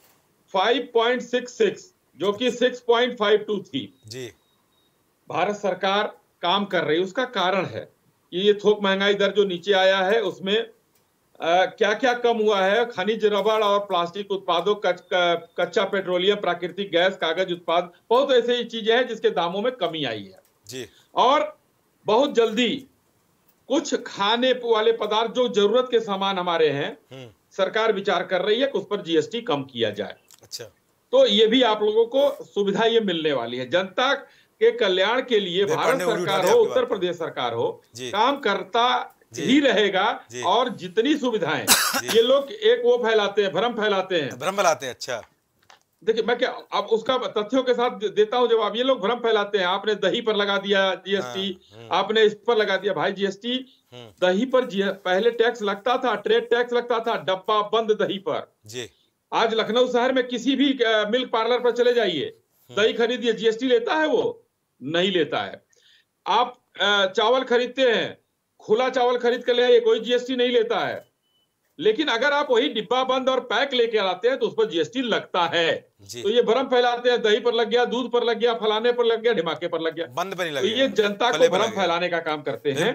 5.66 जो कि 6.52 थी जी। भारत सरकार काम कर रही है, उसका कारण है ये थोक महंगाई दर जो नीचे आया है उसमें क्या क्या कम हुआ है। खनिज, रबड़ और प्लास्टिक उत्पादों, कच्चा पेट्रोलियम, प्राकृतिक गैस, कागज उत्पाद, बहुत ऐसी चीजें हैं जिसके दामों में कमी आई है जी। और बहुत जल्दी कुछ खाने वाले पदार्थ जो जरूरत के सामान हमारे हैं, सरकार विचार कर रही है कि उस पर जीएसटी कम किया जाए। अच्छा, तो ये भी आप लोगों को सुविधा ये मिलने वाली है। जनता के कल्याण के लिए भारत सरकार हो, उत्तर प्रदेश सरकार हो, काम करता ही रहेगा। और जितनी सुविधाएं ये लोग एक वो फैलाते हैं, भ्रम फैलाते हैं। अच्छा, देखिए मैं क्या अब उसका तथ्यों के साथ देता हूं जवाब। ये लोग भ्रम फैलाते हैं, आपने दही पर लगा दिया जीएसटी, आपने इस पर लगा दिया। भाई जीएसटी, दही पर पहले टैक्स लगता था, ट्रेड टैक्स लगता था डब्बा बंद दही पर जी। आज लखनऊ शहर में किसी भी मिल्क पार्लर पर चले जाइए, दही खरीदिए, जीएसटी लेता है? वो नहीं लेता है। आप चावल खरीदते हैं, खुला चावल खरीद कर ले आइए, कोई जीएसटी नहीं लेता है। लेकिन अगर आप वही डिब्बा बंद और पैक लेके आते हैं तो उस पर जीएसटी लगता है। तो ये भ्रम फैलाते हैं, दही पर लग गया, दूध पर लग गया, फलाने पर लग गया, ढिमाके पर लग गया, बंद पर नहीं लग गया। तो ये जनता को भ्रम फैलाने का काम करते हैं।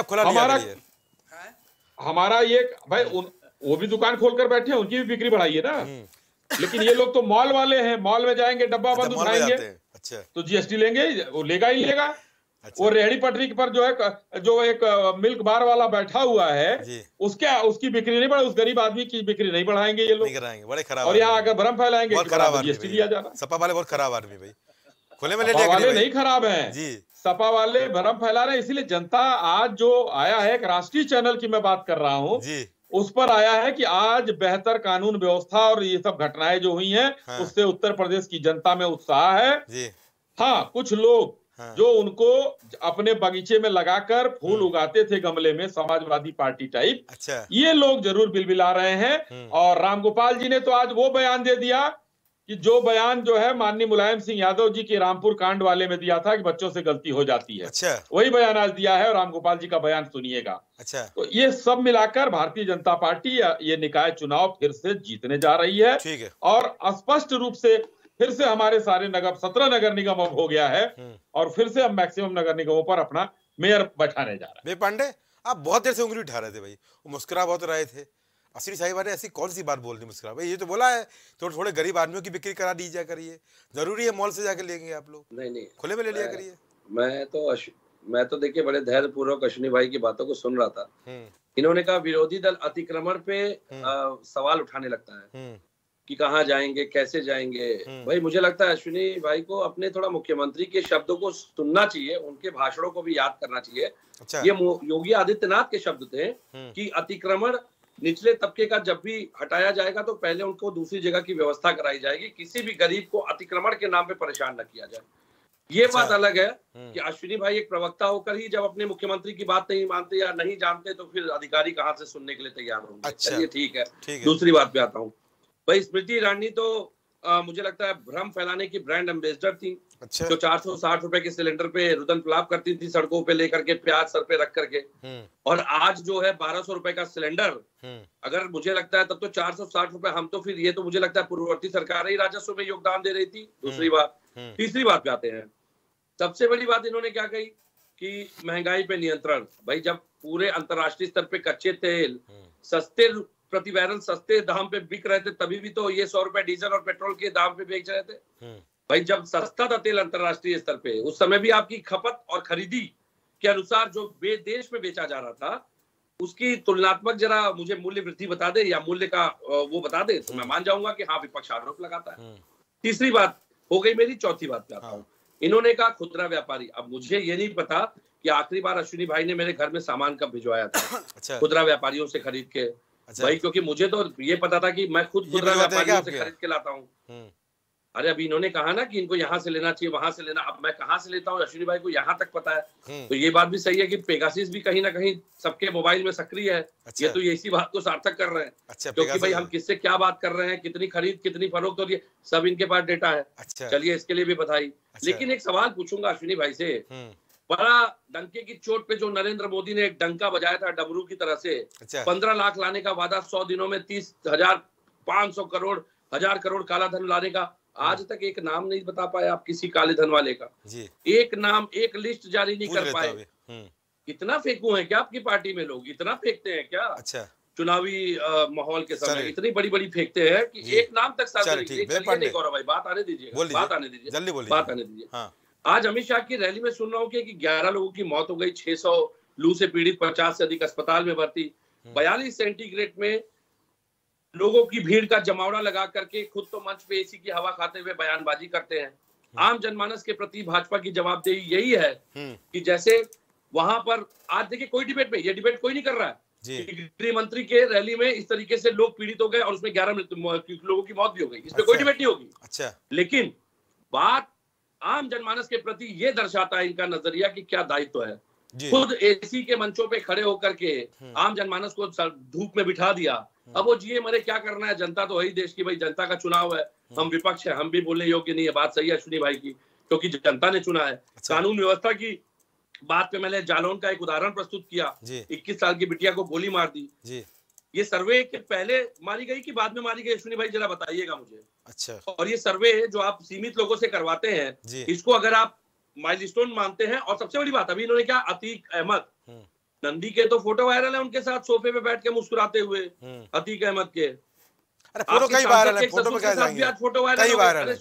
हमारा ये भाई वो भी दुकान खोलकर बैठे हैं, उनकी भी बिक्री बढ़ाइए ना। लेकिन ये लोग तो मॉल वाले हैं, मॉल में जाएंगे, डब्बा बंद उठाएंगे, तो जीएसटी लेंगे, वो लेगा ही लेगा। वो रेहड़ी पटरी पर जो एक मिल्क बार वाला बैठा हुआ है, उसकी बिक्री नहीं बढ़ा, उस गरीब आदमी की बिक्री नहीं बढ़ाएंगे ये लोग, बड़े खराब। और यहाँ अगर भ्रम फैलाएंगे जीएसटी दिया जाना। सपा वाले बहुत खराब आदमी भाई, खुले में वाले नहीं खराब है जी, सपा वाले भ्रम फैला रहे हैं। इसीलिए जनता आज जो आया है, एक राष्ट्रीय चैनल की मैं बात कर रहा हूँ, उस पर आया है कि आज बेहतर कानून व्यवस्था और ये सब घटनाएं जो हुई हैं, उससे उत्तर प्रदेश की जनता में उत्साह है। हाँ, कुछ लोग जो उनको अपने बगीचे में लगाकर फूल उगाते थे गमले में, समाजवादी पार्टी टाइप, अच्छा, ये लोग जरूर बिलबिला रहे हैं। और रामगोपाल जी ने तो आज वो बयान दे दिया कि जो बयान जो है माननीय मुलायम सिंह यादव जी के रामपुर कांड वाले में दिया था कि बच्चों से गलती हो जाती है, अच्छा, वही बयान आज दिया है। और रामगोपाल जी का बयान सुनिएगा। अच्छा, तो ये सब मिलाकर भारतीय जनता पार्टी ये निकाय चुनाव फिर से जीतने जा रही है। ठीक है। और स्पष्ट रूप से फिर से हमारे सारे 17 नगर निगम अब हो गया है, और फिर से हम मैक्सिमम नगर निगमों पर अपना मेयर बैठाने जा रहे हैं। पांडे, आप बहुत देर से उंगली उठा रहे थे भाई, वो मुस्कुरा बहुत रहे थे। असली साहिबा ने ऐसी कौन सी बात बोल दी मुस्कुरा? भाई ये तो बोला है तो थोड़े गरीब आदमियों की बिक्री करा दी जा करिए, जरूरी है मॉल से जाकर लेंगे आप लोग? नहीं, खुले में ले लिया करिए। मैं तो देखिए बड़े धैर्य पूर्वक अश्विनी भाई की बातों को सुन रहा था। इन्होंने कहा विरोधी दल अतिक्रमण पे सवाल उठाने लगता है कि कहाँ जाएंगे, कैसे जाएंगे। भाई मुझे लगता है अश्विनी भाई को अपने थोड़ा मुख्यमंत्री के शब्दों को सुनना चाहिए, उनके भाषणों को भी याद करना चाहिए। अच्छा। ये योगी आदित्यनाथ के शब्द थे कि अतिक्रमण निचले तबके का जब भी हटाया जाएगा तो पहले उनको दूसरी जगह की व्यवस्था कराई जाएगी, किसी भी गरीब को अतिक्रमण के नाम पे परेशान न किया जाए। ये बात अलग है कि अश्विनी भाई एक प्रवक्ता होकर ही जब अपने मुख्यमंत्री की बात नहीं मानते या नहीं जानते तो फिर अधिकारी कहाँ से सुनने के लिए तैयार होंगे। चलिए ठीक है। दूसरी बात पे आता हूँ। भाई स्मृति ईरानी तो मुझे लगता है भ्रम फैलाने की ब्रांड एम्बेसडर थी। अच्छा। जो 460 रुपए के सिलेंडर पे रुदन पुलाव करती थी सड़कों पे लेकर के, प्याज सर पे रख करके। और आज जो है 1200 रुपए का सिलेंडर, अगर मुझे लगता है तब तो 460 रुपए, हम तो फिर ये तो मुझे लगता है पूर्ववर्ती सरकार ही राजस्व में योगदान दे रही थी। दूसरी बात, तीसरी बात पे आते हैं। सबसे बड़ी बात इन्होंने क्या कही कि महंगाई पे नियंत्रण। भाई जब पूरे अंतरराष्ट्रीय स्तर पे कच्चे तेल सस्ते प्रति बैरल सस्ते दाम पे बिक रहे थे, तभी भी तो ये 100 रुपए डीजल और पेट्रोल के दाम पे बेच रहे थे। भाई जब सस्ता था तेल अंतरराष्ट्रीय स्तर पे, उस समय भी आपकी खपत और खरीदी के अनुसार जो देश में बेचा जा रहा था, उसकी तुलनात्मक जरा मुझे मूल्य वृद्धि बता दे या मूल्य का वो बता दे तो मैं मान जाऊंगा कि हाँ विपक्ष आरोप लगाता है। तीसरी बात हो गई मेरी। चौथी बात पे आता हूँ। इन्होंने कहा खुदरा व्यापारी। अब मुझे ये नहीं पता कि आखिरी बार अश्विनी भाई ने मेरे घर में सामान कब भिजवाया था खुदरा व्यापारियों से खरीद के। भाई क्योंकि मुझे तो ये पता था कि मैं खुद खुदरा व्यापारियों से खरीद के लाता हूँ। अरे अभी इन्होंने कहा ना कि इनको यहाँ से लेना चाहिए, वहां से लेना। अब मैं कहाँ से लेता हूँ अश्विनी भाई को यहाँ तक पता है। तो ये बात भी सही है कि पेगासिस भी कहीं ना कहीं सबके मोबाइल में सक्रिय है। ये तो इसी बात को सार्थक कर रहे हैं। क्योंकि भाई हम किससे क्या बात कर रहे हैं, कितनी खरीद कितनी फरोख्त हो रही है, सब इनके पास डेटा है। चलिए इसके लिए भी बधाई। लेकिन एक सवाल पूछूंगा अश्विनी भाई से। बड़ा डंके की चोट पे जो नरेंद्र मोदी ने एक डंका बजाया था डमरू की तरह से, 15 लाख लाने का वादा, 100 दिनों में 30,500 करोड़ 1000 करोड़ काला धन लाने का, आज तक एक नाम नहीं बता पाए आप किसी काले धन वाले का। एक नाम, एक लिस्ट जारी नहीं कर पाए। इतना फेंकू है क्या आपकी पार्टी में लोग? इतना फेंकते हैं क्या? अच्छा, चुनावी माहौल के समय इतनी बड़ी बड़ी फेंकते हैं कि एक नाम तक गौरव भाई बात आने दीजिए, बात आने दीजिए, जल्दी बोलिए, बात आने दीजिए। आज अमित शाह की रैली में सुन रहा हूँ कि 11 लोगों की मौत हो गई, 600 लू से पीड़ित, 50 से अधिक अस्पताल में भर्ती, 42 सेंटीग्रेड में लोगों की भीड़ का जमावड़ा लगा करके खुद तो मंच पे एसी की हवा खाते हुए बयानबाजी करते हैं। आम जनमानस के प्रति भाजपा की जवाबदेही यही है कि जैसे वहां पर आज देखिए कोई डिबेट में, ये डिबेट कोई नहीं कर रहा है, गृह मंत्री के रैली में इस तरीके से लोग पीड़ित हो गए और उसमें 11 लोगों की मौत भी हो गई, इस पे कोई डिबेट नहीं होगी। अच्छा, लेकिन बात आम जनमानस के प्रति ये दर्शाता है इनका नजरिया कि क्या दायित्व है। खुद एसी के मंचों पे खड़े होकर के आम जनमानस को धूप में बिठा दिया। अब वो जिए मरे क्या करना है, जनता तो वही देश की, भाई जनता का चुनाव है, हम विपक्ष है, हम भी बोलने योग्य नहीं है। बात सही है अश्विनी भाई की, क्योंकि जनता ने चुना है। कानून व्यवस्था की बात पे मैंने जालौन का एक उदाहरण प्रस्तुत किया, 21 साल की बिटिया को गोली मार दी। ये सर्वे के पहले मारी गई कि बाद में मारी गई, अश्विनी भाई जरा बताइएगा मुझे। अच्छा, और ये सर्वे जो आप सीमित लोगों से करवाते हैं, इसको अगर आप माइलस्टोन मानते हैं, और सबसे बड़ी बात अभी इन्होंने क्या, अतीक अहमद नंदी के तो फोटो वायरल है उनके साथ सोफे पे बैठ के मुस्कुराते हुए, अतीक अहमद के। अरे फोटो कई वायरल है, फोटो पे क्या जाएंगे, फोटो वायरल,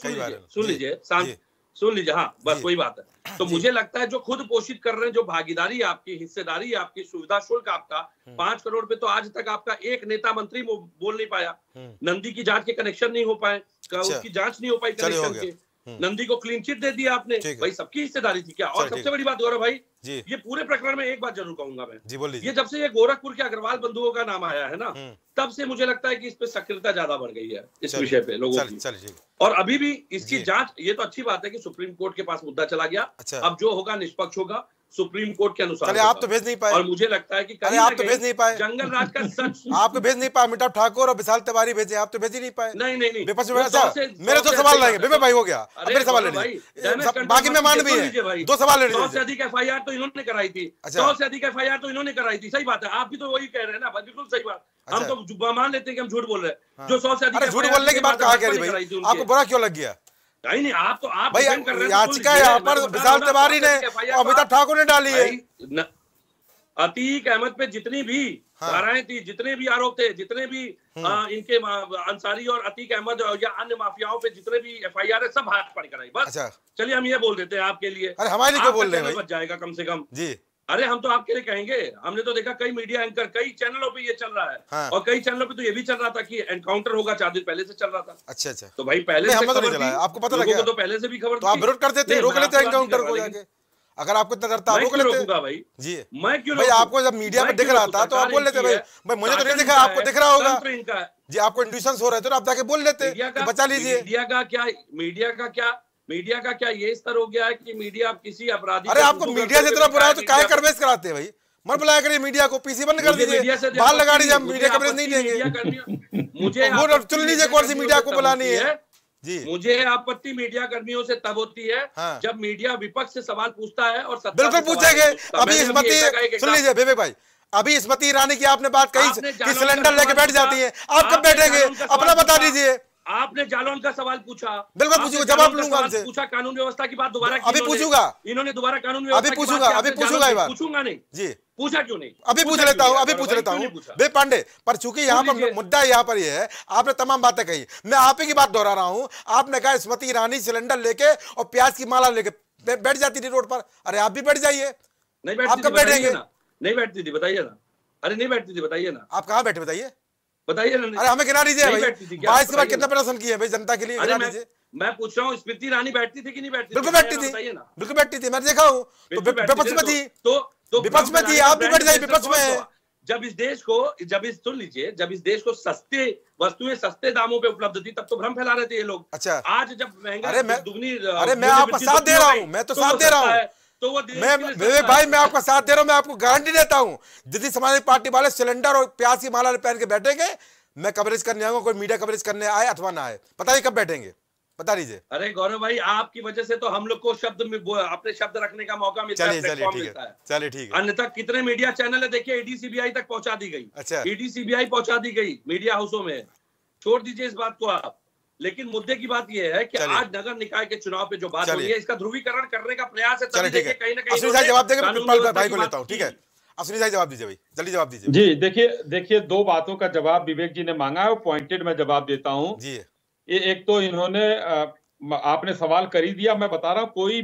सुन लीजिए, हाँ बस वही बात है। तो मुझे लगता है जो खुद पोषित कर रहे हैं, जो भागीदारी आपकी, हिस्सेदारी आपकी, सुविधा शुल्क आपका 5 करोड़ पे, तो आज तक आपका एक नेता मंत्री बोल नहीं पाया। नंदी की जांच के कनेक्शन नहीं हो पाए, उसकी जांच नहीं हो पाई कनेक्शन के, नंदी को क्लीन चिट दे दिया आपने, भाई सबकी हिस्सेदारी थी क्या? और सबसे बड़ी बात गौरव भाई, ये पूरे प्रकरण में एक बात जरूर कहूंगा मैं, ये जब से ये गोरखपुर के अग्रवाल बंधुओं का नाम आया है ना, तब से मुझे लगता है कि इस पे सक्रियता ज्यादा बढ़ गई है इस विषय पे लोगों की। और अभी भी इसकी जांच, ये तो अच्छी बात है कि सुप्रीम कोर्ट के पास मुद्दा चला गया, अब जो होगा निष्पक्ष होगा सुप्रीम कोर्ट के अनुसार। आप तो भेज नहीं पाए, और मुझे लगता है कि आप तो भेज नहीं पाए, जंगल राज का सच आप तो भेज नहीं पाए। अमिताभ ठाकुर और विशाल तिवारी भेजे, आप तो भेज ही नहीं पाए। नहीं, विपक्ष में मेरे 2 सवाल रहेंगे, बेबे भाई हो गया, मेरे सवाल ले लीजिए, बाकी मेहमान भी है, 2 सवाल ले लीजिए। 100 से अधिक FIR तो इन्होंने कराई थी, 100 से अधिक FIR तो इन्होंने कराई थी, सही बात है, आप भी तो वही कह रहे हैं ना, बिल्कुल सही बात। हम तो मान लेते हैं कि हम झूठ बोल रहे हैं, जो 100 से अधिक झूठ बोलने की बात कहा कह रही भाई, आपको बुरा क्यों लग गया? नहीं, आप भाई याचिका यहाँ पर विशाल तिवारी ने और अमिताभ ठाकुर ने डाली है। अतीक अहमद पे जितनी भी धाराएं थी, जितने भी आरोप थे, जितने भी इनके अंसारी और अतीक अहमद या अन्य माफियाओं पे जितने भी FIR है, सब भाजपा ने कराई। बस चलिए हम ये बोल देते हैं आपके लिए, अरे हमारे लिए क्यों बोल रहे हैं, बच जाएगा कम से कम जी। अरे हम तो आपके लिए कहेंगे, हमने तो देखा कई मीडिया एंकर, कई चैनलों पे ये चल रहा है, और कई चैनलों पे तो ये भी चल रहा था कि एनकाउंटर होगा, 4 दिन पहले से चल रहा था। अच्छा, तो भाई पहले से खबर थी, आपको पता लगा, तो पहले से भी खबर, तो आप विरोध करते थे, रोक लेते एनकाउंटर को जाके, अगर आपको इतना डरता रोक लेते भाई जी। मैं क्यों भाई, आपको जब मीडिया में दिख रहा था तो आप बोल लेते, भाई मुझे तो नहीं दिखा, आपको दिख रहा होगा जी, आपको इंट्यूशंस हो रहे थे तो आप जाके बोल लेते, बचा लीजिए। मीडिया का क्या ये स्तर हो गया है कि मीडिया अब किसी अपराधी, अरे आपको मीडिया से इतना बुरा है तो काहे कवरेज कराते हैं भाई? मत बुलाया करिए मीडिया को, PC बंद कर दीजिए, बाहर लगा दीजिए, मीडिया कवरेज नहीं देंगे। मुझे चुन लीजिए कौन सी मीडिया को बुलानी है जी। मुझे आपत्ति मीडिया कर्मियों से तब होती है जब मीडिया विपक्ष से सवाल पूछता है, और बिल्कुल पूछेंगे। अभी स्मृति, सुन लीजिए विवेक भाई, अभी स्मृति ईरानी की आपने बात कही कि सिलेंडर लेके बैठ जाती है, आप कब बैठेंगे अपना बता दीजिए। आपने जालौन का सवाल पूछा, बिल्कुल पूछूंगा, जवाब लूंगा आपसे। पूछा कानून व्यवस्था की बात दोबारा, अभी पूछूंगा, इन्होंने दोबारा कानून व्यवस्था अभी पूछूंगा, अभी पूछूंगा, पूछूंगा नहीं जी, पूछा क्यों नहीं? अभी पूछ लेता हूँ, अभी पूछ लेता हूँ बे पांडे। पर चूंकि यहाँ पर मुद्दा यहाँ पर ये है, आपने तमाम बातें कही, मैं आप ही की बात दोहरा रहा हूँ। आपने कहा स्मृति ईरानी सिलेंडर लेके और प्याज की माला लेके बैठ जाती थी रोड पर, अरे आप भी बैठ जाइए। नहीं बैठती, आप कब बैठेंगे? नहीं बैठती थी, बताइए ना। अरे नहीं बैठती थी, बताइए ना। आप कहाँ बैठे बताइए, बताइए ना। अरे हमें गिना दीजिए भाई, 22 के बाद कितना प्रदर्शन किया भाई जनता के लिए, गिना दीजिए। मैं पूछ रहा हूँ स्मृति ईरानी बैठती थी कि नहीं बैठती? बिल्कुल बैठती थी, बिल्कुल बैठती थी, मैं देखा हूँ। तो विपक्ष में थी, तो विपक्ष में थी, आप भी बैठ जाइए, विपक्ष में है। जब इस देश को, सुन लीजिए, जब इस देश को सस्ते वस्तुएं सस्ते दामों पे उपलब्ध थी, तब तो भ्रम फैला रहे थे ये लोग। अच्छा, आज जब महंगा दुगनी, अरे मैं आपका साथ दे रहा हूँ, मैं तो साथ दे रहा हूँ, तो वो मैं भाई मैं आपका साथ दे रहा हूँ, मैं आपको गारंटी देता हूँ, यदि समाजवादी पार्टी वाले सिलेंडर और प्याज की माला पहन के बैठेंगे, मैं कवरेज करने आऊंगा, कोई मीडिया कवरेज करने आए अथवा ना आए, बताइए कब बैठेंगे, बता दीजिए। अरे गौरव भाई, आपकी वजह से तो हम लोग को शब्द में अपने शब्द रखने का मौका मिलता है, प्लेटफॉर्म मिलता है। चलिए ठीक है। अन्यथा कितने मीडिया चैनल है, देखिए ED CBI तक पहुंचा दी गई। अच्छा, ED CBI पहुंचा दी गई मीडिया हाउसों में। छोड़ दीजिए इस बात को आप, लेकिन मुद्दे की बात यह है कि आज नगर निकाय के चुनाव पे जो बात हो रही है, इसका ध्रुवीकरण करने का प्रयास है। चलिए ठीक है, कहीं ना कहीं जवाब देंगे, प्रिंसिपल भाई को लेता हूं। ठीक है, अश्विनी भाई जवाब दीजिए भाई, जल्दी जवाब दीजिए। जी देखिए 2 बातों का जवाब विवेक जी ने मांगा है, पॉइंटेड मैं जवाब देता हूं जी। एक तो इन्होंने आपने सवाल कर ही दिया, मैं बता रहा हूं, कोई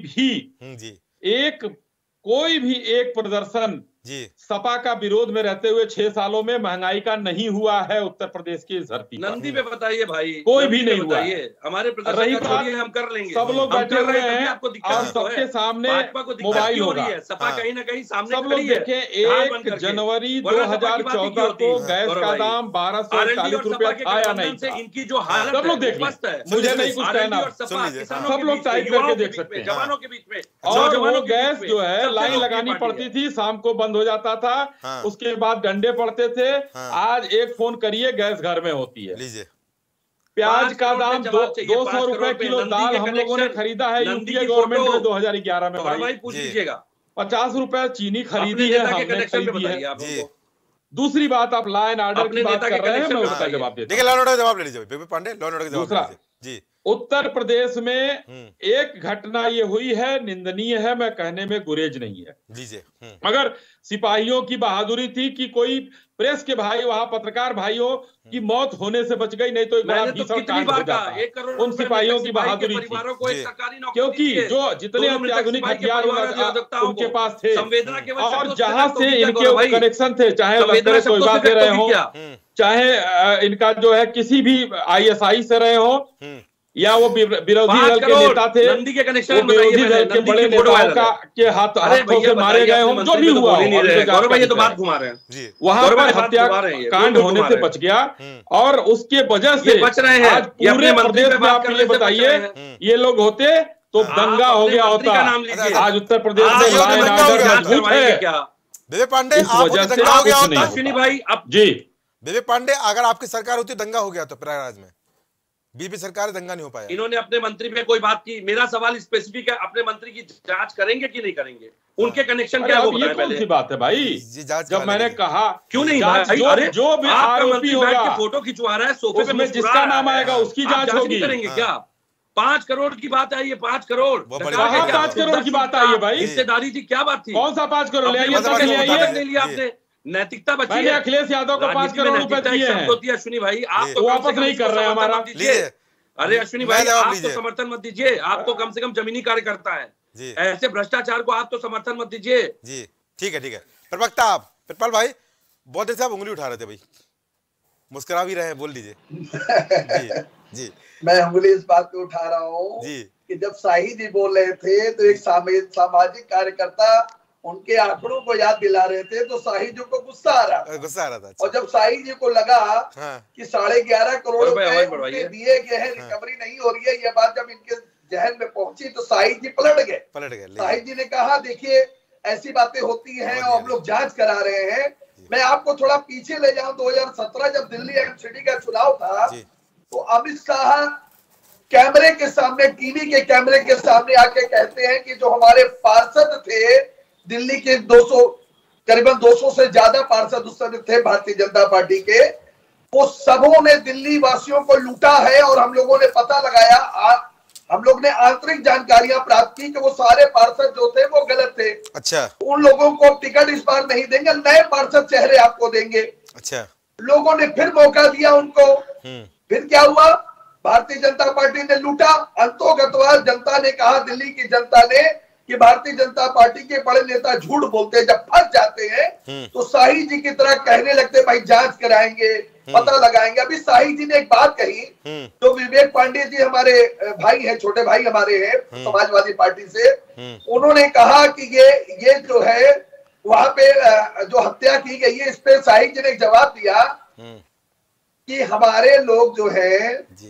भी एक प्रदर्शन जी सपा का विरोध में रहते हुए 6 सालों में महंगाई का नहीं हुआ है उत्तर प्रदेश की इस धरती पर। नंदी पे बताइए भाई, कोई भी नहीं हुआ है। हमारे प्रदर्शन का हम कर लेंगे, सब लोग बैठे हुए हैं और सबके सामने मोबाइल होगा। सपा कहीं ना कहीं सामने सब लोग देखें, 1 जनवरी 2014 को गैस का दाम 1240 रुपया था या नहीं था, इनकी जो हालत सब लोग देख है, मुझे नहीं कुछ कहना, सब लोग टाइप करके देख सकते हैं। जवानों के बीच में और वो गैस जो है लाइन लगानी पड़ती थी, शाम को बंद हो जाता था, उसके बाद डंडे पड़ते थे। आज एक फोन करिए, गैस घर में होती है। लीजिए, प्याज का दाम 200 रुपए किलो दाल हम लोगों ने खरीदा है यूपीए गवर्नमेंट में 2011 में भाई, पूछ लीजिएगा। 50 रुपए चीनी खरीदी है हमने, खरीदी है। दूसरी बात, आप लॉ एंड ऑर्डर की बात कर रहे हैं, मैं उसका जवाब देता हूं। लॉ एंड ऑर्डर जवाब ले लीजिए Baby Pandey, law and order का जवाब जी। उत्तर प्रदेश में एक घटना ये हुई है, निंदनीय है, मैं कहने में गुरेज नहीं है, मगर सिपाहियों की बहादुरी थी कि कोई प्रेस के भाई, वहां पत्रकार भाइयों की मौत होने से बच गई, नहीं तो एक बड़ा भीषण कांड हो जाता। उन सिपाहियों की बहादुरी थी, क्योंकि जो जितने अत्याधुनिक हथियार उनके पास थे और जहां से इनके कनेक्शन थे, चाहे लश्कर तोयबा से रहे हो, चाहे इनका जो है किसी भी ISI से रहे हो, या वो विरोधी दल के नेता थे, विरोधी दल के बड़े नेताओं के हाथों से मारे गए हों, जो भी हुआ, ये तो बात घुमा रहे हैं, वहां पर हत्या कांड होने से बच गया। और उसके वजह से बच रहे हैं। आज पूरे प्रदेश में आप ये बताइए, ये लोग होते तो दंगा हो गया होता। आज उत्तर प्रदेश में लॉ एंड ऑर्डर मजबूत है। विवेक पांडे, इस वजह से दंगा हो गया होता। अश्विनी भाई अब जी, विवेक पांडे, अगर आपकी सरकार होती दंगा हो गया तो प्रयागराज में बीजेपी सरकार दंगा नहीं हो पाया। इन्होंने अपने मंत्री पे कोई बात की, मेरा सवाल स्पेसिफिक है, अपने मंत्री की जांच करेंगे कि नहीं करेंगे? उनके कनेक्शन क्या वो बताएं पहले। कौन सी बात है भाई, जब मैंने कहा क्यों नहीं भाई, जो भी आरोपी होगा, फोटो खिंचवा रहा है सोफे पे, उसमें जिसका नाम आएगा उसकी जांच होगी। करेंगे क्या? 5 करोड़ की बात आई है, 5 करोड़ 5 करोड़ की बात आई है भाई, हिस्सेदारी थी, क्या बात थी? कौन सा 5 करोड़ ले लिया आपने? नैतिकता बची है। अखिलेश यादव को 5 करोड़ रुपए दिए हैं। अश्विनी भाई आप तो वापस नहीं कर रहे हैं हमारा। अरे अश्विनी भाई, आप तो समर्थन मत दीजिए, आप तो कम से कम जमीनी कार्यकर्ता है, ऐसे भ्रष्टाचार को आप तो समर्थन मत दीजिए जी। ठीक है प्रवक्ता आप प्रतिपाल भाई, बहुत देर से आप उंगली उठा रहे थे भाई, मुस्कुरा भी रहे हैं, बोल दीजिए। जी मैं उंगली इस बात पे उठा रहा हूँ कि जब शाही जी बोल रहे थे तो एक सामाजिक कार्यकर्ता उनके आंकड़ों को याद दिला रहे थे, तो शाही जी को गुस्सा आ रहा था। और जब शाही जी को लगा कि 11.5 करोड़ रुपए दिए गए हैं, रिकवरी नहीं हो रही है, ये बात जब इनके जहन में पहुंची तो शाही जी पलट गए। शाही जी ने कहा, देखिए ऐसी बातें होती हैं और हम लोग जांच करा रहे हैं। मैं आपको थोड़ा पीछे ले जाऊं, 2017 जब दिल्ली एमसीडी का चुनाव था तो अमित शाह कैमरे के सामने, टीवी के कैमरे के सामने आके कहते हैं कि जो हमारे पार्षद थे दिल्ली के करीबन 200 से ज्यादा पार्षद उस समय थे भारतीय जनता पार्टी के, वो सबों ने दिल्ली वासियों को लूटा है। और हम लोगों ने पता लगाया, हम लोग ने आंतरिक जानकारियां प्राप्त की कि वो सारे पार्षद जो थे वो गलत थे। अच्छा, उन लोगों को टिकट इस बार नहीं देंगे, नए पार्षद चेहरे आपको देंगे। अच्छा, लोगों ने फिर मौका दिया उनको। फिर क्या हुआ, भारतीय जनता पार्टी ने लूटा। अंतोगतवा जनता ने कहा, दिल्ली की जनता ने, कि भारतीय जनता पार्टी के बड़े नेता झूठ बोलते हैं, जब फंस जाते हैं तो शाही जी की तरह कहने लगते भाई जांच कराएंगे, पता लगाएंगे। अभी शाही जी ने एक बात कही, तो विवेक पांडे जी हमारे भाई हैं, छोटे भाई हमारे हैं समाजवादी पार्टी से, उन्होंने कहा कि ये जो है वहां पे जो हत्या की गई है, इस पे शाही जी ने एक जवाब दिया कि हमारे लोग जो है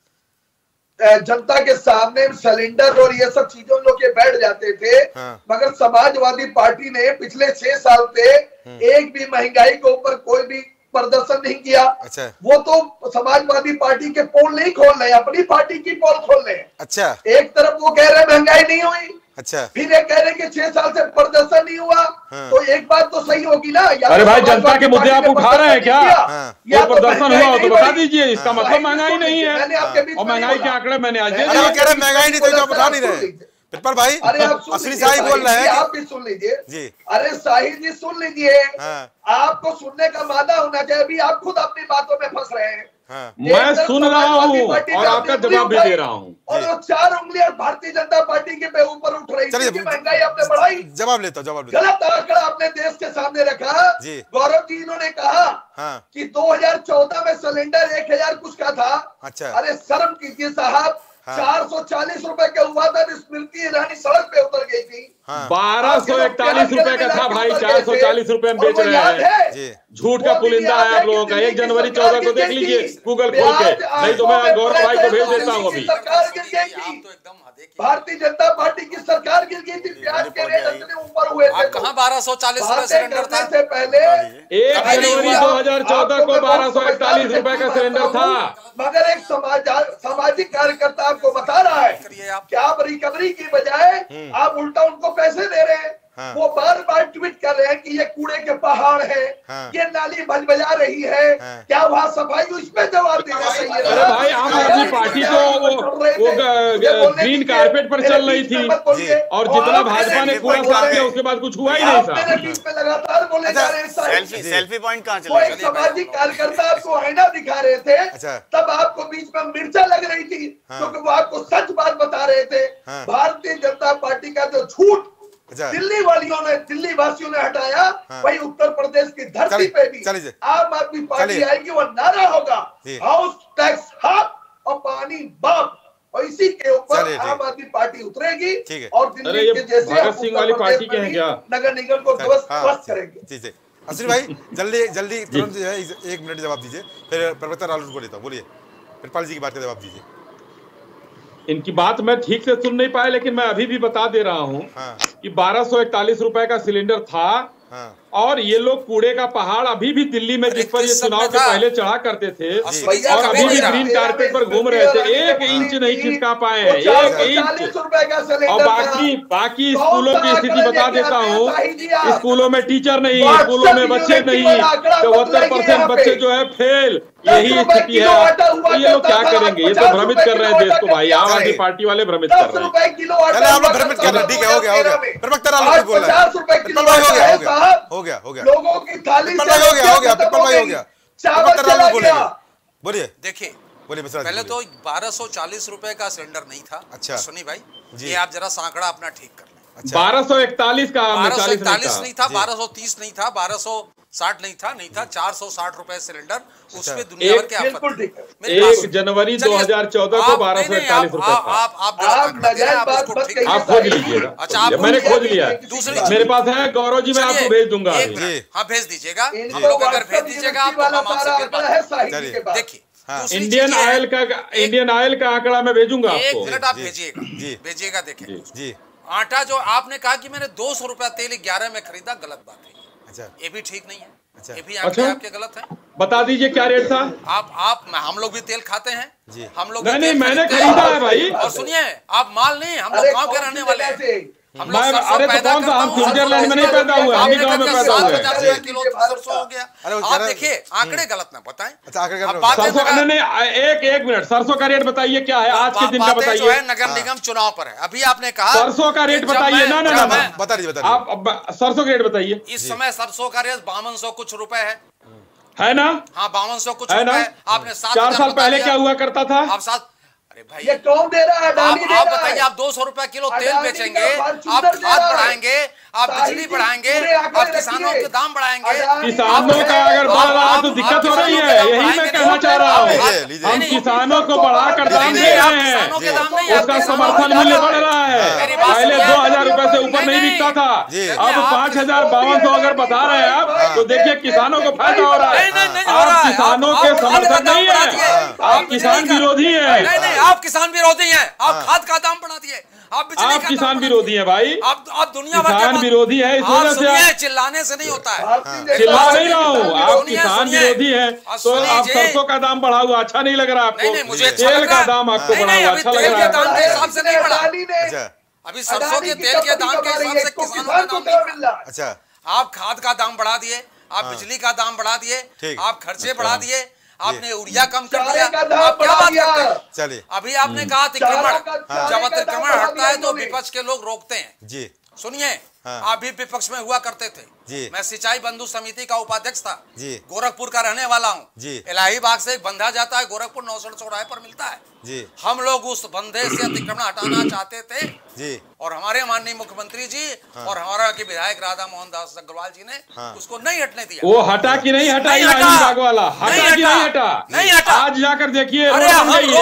जनता के सामने सिलेंडर और ये सब चीजों लेके बैठ जाते थे। मगर समाजवादी पार्टी ने पिछले 6 साल से एक भी महंगाई के ऊपर कोई भी प्रदर्शन नहीं किया। अच्छा। वो तो समाजवादी पार्टी के पोल नहीं खोल रहे, अपनी पार्टी की पोल खोल रहे। अच्छा। एक तरफ वो कह रहे महंगाई नहीं हुई, अच्छा, फिर ये कह रहे कि 6 साल से प्रदर्शन नहीं हुआ। हाँ। तो एक बात तो सही होगी ना। अरे भाई, जनता के मुद्दे आप उठा रहे हैं क्या? या प्रदर्शन हुआ हो तो बता दीजिए, इसका मतलब महंगाई नहीं है। और महंगाई के आंकड़े मैंने आज महंगाई नहीं तो उठा नहीं रहे पिपल भाई। अरे आप असली शाही बोल रहे हैं, आप भी सुन लीजिए जी। अरे शाही जी सुन लीजिए, आपको सुनने का मादा होना चाहिए। अभी आप खुद अपनी बातों में फंस रहे हैं। मैं सुन रहा हूँ और आपका जवाब भी दे रहा हूँ। और वो 4 उंगलियां भारतीय जनता पार्टी के ऊपर उठ रही थी, महंगाई आपने बढ़ाई। जवाब लेता हूँ। गलत आंकड़ा आपने देश के सामने रखा। गौरव जी इन्होंने कहा कि 2014 में सिलेंडर 1000 कुछ का था। अच्छा। अरे शर्म कीजिए साहब, 440 रुपए का हुआ था, स्मृति ईरानी सड़क पे उतर गई थी। 1241 रुपए का था भाई, 440 रुपए में बेच रहे हैं। झूठ का पुलिंदा है आप लोगों का। 1 जनवरी 14 को देख लीजिए गूगल खोल के, नहीं तो मैं गौरव भाई को भेज देता हूँ अभी। सरकार गिर गई थी, भारतीय जनता पार्टी की सरकार गिर गई थी। प्याज के रेट इतने ऊपर हुए थे। कहाँ 1240 रुपए सिलेंडर था? से पहले 1 जनवरी 2014 को 1241 रुपए का सिलेंडर था। मगर एक सामाजिक कार्यकर्ता आपको बता रहा है कि आप रिकवरी की बजाय आप उल्टा उनको पैसे दे रहे हैं। वो बार बार ट्वीट कर रहे हैं कि ये कूड़े के पहाड़ है, ये नाली भजबजा रही है, क्या वहाँ सफाई? उसमें जवाब देना चाहिए। अरे भाई, आम आदमी पार्टी तो वो ग्रीन कारपेट पर चल रही थी, और जितना भाजपा ने कूड़ा साफ किया उसके बाद कुछ हुआ ही नहीं था। बीच में लगातार बोले जा रहे हैं। सेल्फी पॉइंट कहाँ चला? वो एक सामाजिक कार्यकर्ता आपको आईना दिखा रहे थे, तब आपको बीच में मिर्चा लग रही थी, क्योंकि वो आपको सच बात बता रहे थे। भारतीय जनता पार्टी का जो झूठ दिल्ली वासियों ने हटाया, वही उत्तर प्रदेश की धरती पे भी आम आदमी पार्टी आएगी। वो नारा होगा हाउस टैक्स हाफ और पानी बाप, और इसी के ऊपर आम आदमी पार्टी उतरेगी। और दिल्ली के जैसे भगत सिंह वाली पार्टी के हैं क्या? नगर निगम को ध्वस्त करेंगे। असली भाई जल्दी तुरंत जो है 1 मिनट जवाब दीजिए, फिर प्रवक्ता राहुल को लेता हूँ। बोलिए, फिर जी की बात का जवाब दीजिए। इनकी बात मैं ठीक से सुन नहीं पाया, लेकिन मैं अभी भी बता दे रहा हूँ कि 1241 रुपए का सिलेंडर था। और ये लोग कूड़े का पहाड़ अभी भी दिल्ली में, जिस पर ये चुनाव के पहले चढ़ा करते थे, और अभी भी ग्रीन कारपेट पर घूम रहे थे, 1 इंच नहीं खिसका पाए हैं, 1 इंच। और बाकी स्कूलों की स्थिति बता देता हूँ। स्कूलों में टीचर नहीं, स्कूलों में बच्चे नहीं, 74% बच्चे जो है फेल, यही स्थिति है। तो ये लोग क्या करेंगे? ये तो भ्रमित कर रहे हैं देश को भाई। आम आदमी पार्टी वाले भ्रमित कर रहे हैं। ठीक है, हो गया। प्रवक्ता राहुल बोल रहा है, हो गया लोगों की थाली से हो गया पिपल भाई, हो गया। चावल चला गया। बोलिए, देखिए बोलिए। पहले तो 1240 रुपए का सिलेंडर नहीं था। अच्छा सुनी भाई, ये आप जरा सांकड़ा अपना ठीक कर लें। 1241 का 1241 नहीं था, 1230 नहीं था, 1260 नहीं था 460 रुपए सिलेंडर। उसमें दुनिया भर के आफत। 1 जनवरी 2014 को 1241 रुपए था। आप खोज लीजिएगा। अच्छा, मैंने खोज लिया। दूसरी मेरे पास है, गौरव जी मैं आपको भेज दूंगा। हाँ भेज दीजिएगा, हम लोग अगर भेज दीजिएगा आपको। देखिए, इंडियन ऑयल का आंकड़ा मैं भेजूंगा आपको। 1 मिनट आप भेजिएगा। देखिए, आटा जो आपने कहा कि मैंने 200 रुपया तेल 11 में खरीदा, गलत बात है। अच्छा, ये भी ठीक नहीं है। अच्छा, ये भी आपके गलत है। बता दीजिए क्या रेट था? हम लोग भी तेल खाते हैं जी। हम लोग नहीं, मैंने खरीदा है भाई। और सुनिए, आप माल नहीं, हम लोग गाँव के रहने वाले हैं। अरे तो कौन सा, हम स्विट्जरलैंड में नहीं पैदा हुए, हम ही गाँव में पैदा हुए। 7,000 किलो सरसों हो गया। आप देखिए, आंकड़े गलत ना बताएं। सरसों नहीं, 1 मिनट, सरसों का रेट बताइए क्या है आज के दिन का? बताइए। जो है नगर निगम चुनाव पर है, अभी आपने कहा सरसों का रेट बताइए ना। बता दीजिए आप सरसों का रेट बताइए। इस समय सरसों का रेट 5200 कुछ रुपए है ना? हाँ, 5200 कुछ रुपए। आपने 4 साल पहले क्या हुआ करता था? आप 7 भाई, ये कौन दे रहा है? आप बताइए, आप 200 रुपए किलो तेल बेचेंगे, आप खाद बढ़ाएंगे, आप बिजली बढ़ाएंगे, आप किसानों के दाम बढ़ाएंगे। किसानों का अगर बढ़ रहा है तो दिक्कत हो रही है, यही मैं कहना चाह रहा हूँ। हम किसानों को बढ़ाकर दाम दे रहे हैं, उसका समर्थन मूल्य बढ़ रहा है। पहले 2000 रुपए से ऊपर नहीं बिकता था, अब 5,500 अगर बता रहे हैं आप, तो देखिए किसानों को फायदा हो रहा है। आप किसानों के समर्थक नहीं है, आप किसान विरोधी है। आप किसान विरोधी हैं, आप खाद का दाम बढ़ा दिए, आप किसान विरोधी है भाई, आप दुनिया भर किसान विरोधी है, इस वजह से चिल्लाने से नहीं होता है। चिल्ला नहीं रहा हूँ, आप किसान विरोधी है तो आप सरसों का दाम बढ़ा हुआ अच्छा नहीं लग रहा आपको? नहीं, मुझे तेल का दाम आपको बढ़ा हुआ अच्छा लग रहा है? हिसाब से नहीं बढ़ा, अभी सरसों के तेल के दाम के हिसाब से किसानों का दाम नहीं बढ़ा। अच्छा, आप खाद का दाम बढ़ा दिए, आप बिजली का दाम बढ़ा दिए, आप खर्चे बढ़ा दिए, आपने यूरिया कम कर दिया, आप क्या बात करते हैं? चलिए, अभी आपने कहा अतिक्रमण, जब अतिक्रमण हटता है तो विपक्ष के लोग रोकते हैं जी। सुनिए, आप भी विपक्ष में हुआ करते थे जी। मैं सिंचाई बंधु समिति का उपाध्यक्ष था जी। गोरखपुर का रहने वाला हूँ जी। इलाहीबाग से एक बंधा जाता है गोरखपुर नौसड़ चौराहे पर मिलता है जी। हम लोग उस बंधे से अतिक्रमण हटाना चाहते थे जी। और हमारे माननीय मुख्यमंत्री जी और हमारा के विधायक राधा मोहन दास अग्रवाल जी ने उसको नहीं हटने दिया। वो हटा कि नहीं हटा? इलाहीबाग वाला हटा कि नहीं हटा? नहीं हटा। आज जाकर देखिए, हम 15 दिन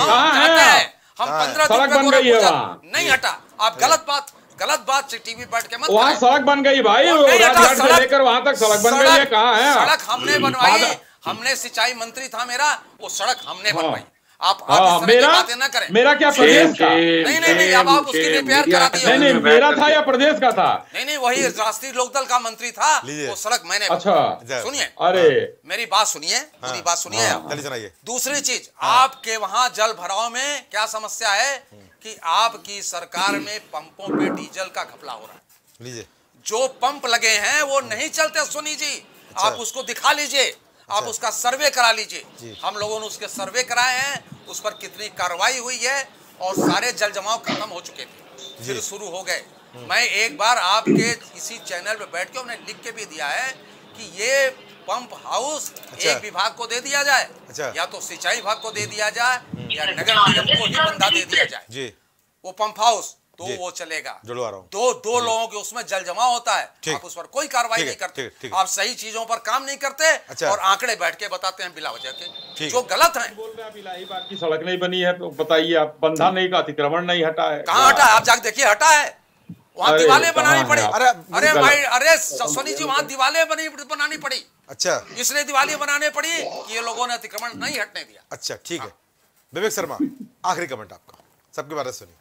सड़क बन गई है वहाँ, नहीं हटा। आप गलत बात टीवी बैठ के मत। वहाँ सड़क बन गई भाई, राजघाट से लेकर वहाँ तक सड़क बन गई है। कहाँ है? सड़क हमने बनवाई, हमने सिंचाई मंत्री था मेरा, वो सड़क हमने बनवाई। आप बातें ना करें। मेरा क्या प्रदेश का? नहीं, अब आप उसकी रिपेयर करा दिए। नहीं, मेरा था या प्रदेश का था? नहीं, वही राष्ट्रीय लोकदल का मंत्री था, वो सड़क मैंने। अच्छा, सुनिए, अरे मेरी बात सुनिए, पूरी बात सुनिए। दूसरी चीज, आपके वहाँ जल भराव में क्या समस्या है कि आपकी सरकार में पंपों पे डीजल का घपला हो रहा है। जो पंप लगे हैं वो नहीं चलते सोनी जी। आप उसको दिखा लीजिए, आप उसका सर्वे करा लीजिए। हम लोगों ने उसके सर्वे कराए हैं, उस पर कितनी कार्रवाई हुई है और सारे जल जमाव खत्म हो चुके थे, फिर शुरू हो गए। मैं एक बार आपके इसी चैनल पे बैठ के उन्हें लिख के भी दिया है कि ये पंप हाउस एक विभाग को दे दिया जाए, या तो सिंचाई विभाग को दे दिया जाए या नगर निगम को ही बंदा दे दिया जाए वो पंप हाउस, तो वो चलेगा। जुड़वा रहा हूं। दो लोगों के उसमें जल जमाव होता है, आप उस पर कोई कार्रवाई नहीं करते, आप सही चीजों पर काम नहीं करते और आंकड़े बैठ के बताते हैं बिला वजह के, जो गलत है। बोल रहे हैं इलाहीबाग की सड़क नहीं बनी है, तो बताइए आप, बंधा नहीं का अतिक्रमण नहीं हटा है? कहाँ हटा है? आप जाके देखिए, हटा है। वहाँ दीवारें बनानी पड़ी। अरे सोनी जी, वहाँ दीवारें बनानी पड़ी। अच्छा, इसलिए दीवारें बनाने पड़ी कि ये लोगों ने अतिक्रमण नहीं हटने दिया। अच्छा, ठीक है। विवेक शर्मा, आखिरी कमेंट आपका, सबके बारे में सुनिए।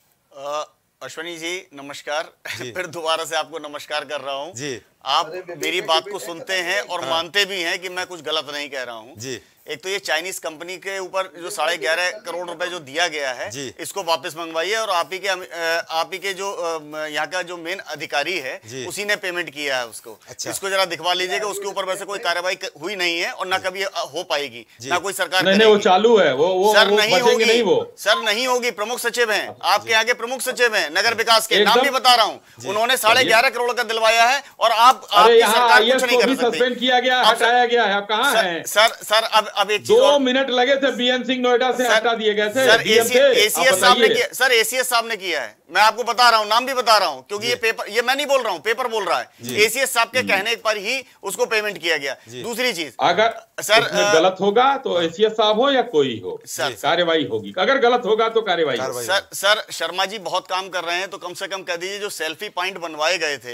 अश्वनी जी नमस्कार। फिर दोबारा से आपको नमस्कार कर रहा हूँ जी। आप मेरी बात को सुनते हैं और मानते भी हैं कि मैं कुछ गलत नहीं कह रहा हूँ जी। एक तो ये चाइनीज कंपनी के ऊपर जो 11.5 करोड़ रुपए जो दिया गया है इसको वापस मंगवाइए, और आप ही के जो यहाँ का जो मेन अधिकारी है उसी ने पेमेंट किया है उसको। अच्छा। इसको जरा दिखवा लीजिएगा। उसके ऊपर वैसे कोई कार्रवाई हुई नहीं है और ना कभी हो पाएगी, ना कोई सरकार। नहीं, वो चालू है, वो सर नहीं होगी, सर नहीं होगी। प्रमुख सचिव हैं आपके यहाँ के, प्रमुख सचिव हैं नगर विकास के, नाम भी बता रहा हूँ, उन्होंने 11.5 करोड़ का दिलवाया है और आपकी सरकार कुछ नहीं कर सकती। सस्पेंड किया गया, हटाया गया है, कहाँ है? सर अब एक 2 मिनट लगे थे, बीएन सिंह नोएडा से हटा दिए गए थे। सर एसीएस साहब ने किया, सर एसीएस साहब ने किया है। मैं आपको बता रहा हूँ, नाम भी बता रहा हूँ, क्योंकि ये पेपर, ये मैं नहीं बोल रहा हूँ, पेपर बोल रहा है। एसीएस साहब के कहने पर ही उसको पेमेंट किया गया। दूसरी चीज, अगर सर गलत होगा तो एसीएस साहब हो या कोई हो, सर कार्रवाई होगी। अगर गलत होगा तो कार्रवाई। सर शर्मा जी बहुत काम कर रहे हैं, तो कम से कम कह दीजिए जो सेल्फी पॉइंट बनवाए गए थे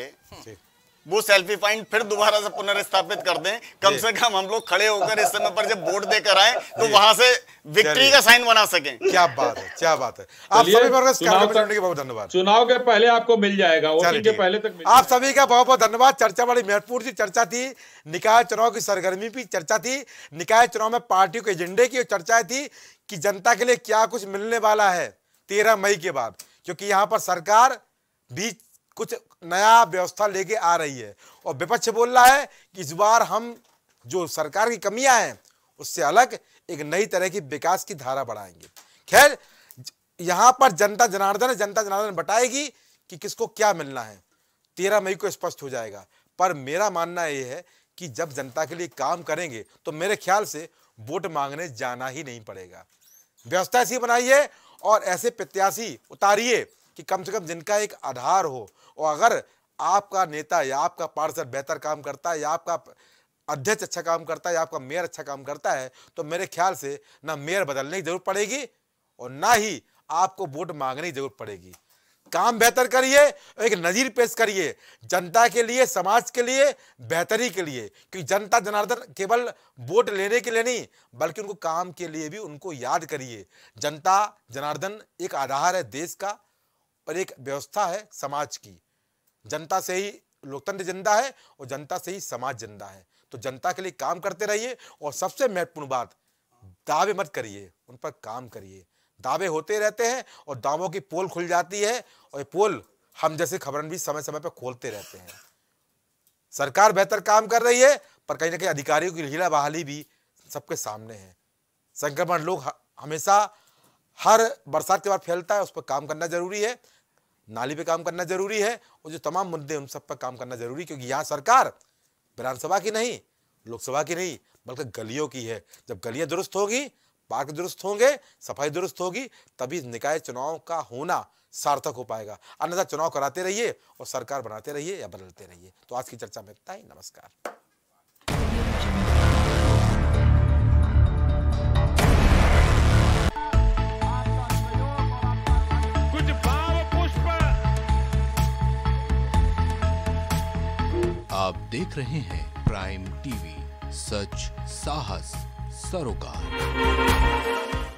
वो सेल्फी पॉइंट फिर दोबारा से पुनर्स्थापित कर दें। कम से कम हम लोग खड़े होकर इस समय पर जब वोट देकर आए तो वहां से विक्ट्री का साइन बना सकें। क्या बात है, क्या बात है। आप सभी पर बहुत धन्यवाद। चुनाव के पहले आपको मिल जाएगा, वोटिंग के पहले तक। आप सभी का बहुत बहुत धन्यवाद। चर्चा बड़ी महत्वपूर्ण सी चर्चा थी, निकाय चुनाव की सरगर्मी की चर्चा थी, निकाय चुनाव में पार्टियों के एजेंडे की चर्चा थी कि जनता के लिए क्या कुछ मिलने वाला है 13 मई के बाद, क्योंकि यहाँ पर सरकार भी कुछ नया व्यवस्था लेके आ रही है और विपक्ष बोल रहा है कि इस बार हम जो सरकार की कमियां हैं उससे अलग एक नई तरह की विकास की धारा बढ़ाएंगे। खैर, यहां पर जनता जनार्दन बताएगी कि किसको क्या मिलना है, 13 मई को स्पष्ट हो जाएगा। पर मेरा मानना यह है कि जब जनता के लिए काम करेंगे तो मेरे ख्याल से वोट मांगने जाना ही नहीं पड़ेगा। व्यवस्था ऐसी बनाइए और ऐसे प्रत्याशी उतारिए कि कम से कम जिनका एक आधार हो, और अगर आपका नेता या आपका पार्षद बेहतर काम करता है या आपका अध्यक्ष अच्छा काम करता है या आपका मेयर अच्छा काम करता है, तो मेरे ख्याल से ना मेयर बदलने की जरूरत पड़ेगी और ना ही आपको वोट मांगने की जरूरत पड़ेगी। काम बेहतर करिए, एक नजीर पेश करिए जनता के लिए, समाज के लिए, बेहतरी के लिए, क्योंकि जनता जनार्दन केवल वोट लेने के लिए नहीं बल्कि उनको काम के लिए भी उनको याद करिए। जनता जनार्दन एक आधार है देश का पर एक व्यवस्था है समाज की। जनता से ही लोकतंत्र जिंदा है और जनता से ही समाज जिंदा है। तो जनता के लिए काम करते रहिए और सबसे महत्वपूर्ण बात, दावे मत करिए, उन पर काम करिए। दावे होते रहते हैं और दावों की पोल खुल जाती है और ये पोल हम जैसे खबरन भी समय समय पर खोलते रहते हैं। सरकार बेहतर काम कर रही है पर कहीं ना कहीं अधिकारियों की हीरा बहाली भी सबके सामने है। संक्रमण लोग हमेशा हर बरसात के बाद फैलता है, उस पर काम करना जरूरी है, नाली पे काम करना जरूरी है और जो तमाम मुद्दे उन सब पर काम करना जरूरी, क्योंकि यहाँ सरकार विधानसभा की नहीं, लोकसभा की नहीं, बल्कि गलियों की है। जब गलियां दुरुस्त होगी, पार्क दुरुस्त होंगे, सफाई दुरुस्त होगी, तभी निकाय चुनाव का होना सार्थक हो पाएगा। अन्यथा चुनाव कराते रहिए और सरकार बनाते रहिए या बदलते रहिए। तो आज की चर्चा में इतना ही। नमस्कार। आप देख रहे हैं प्राइम टीवी, सच साहस सरोकार।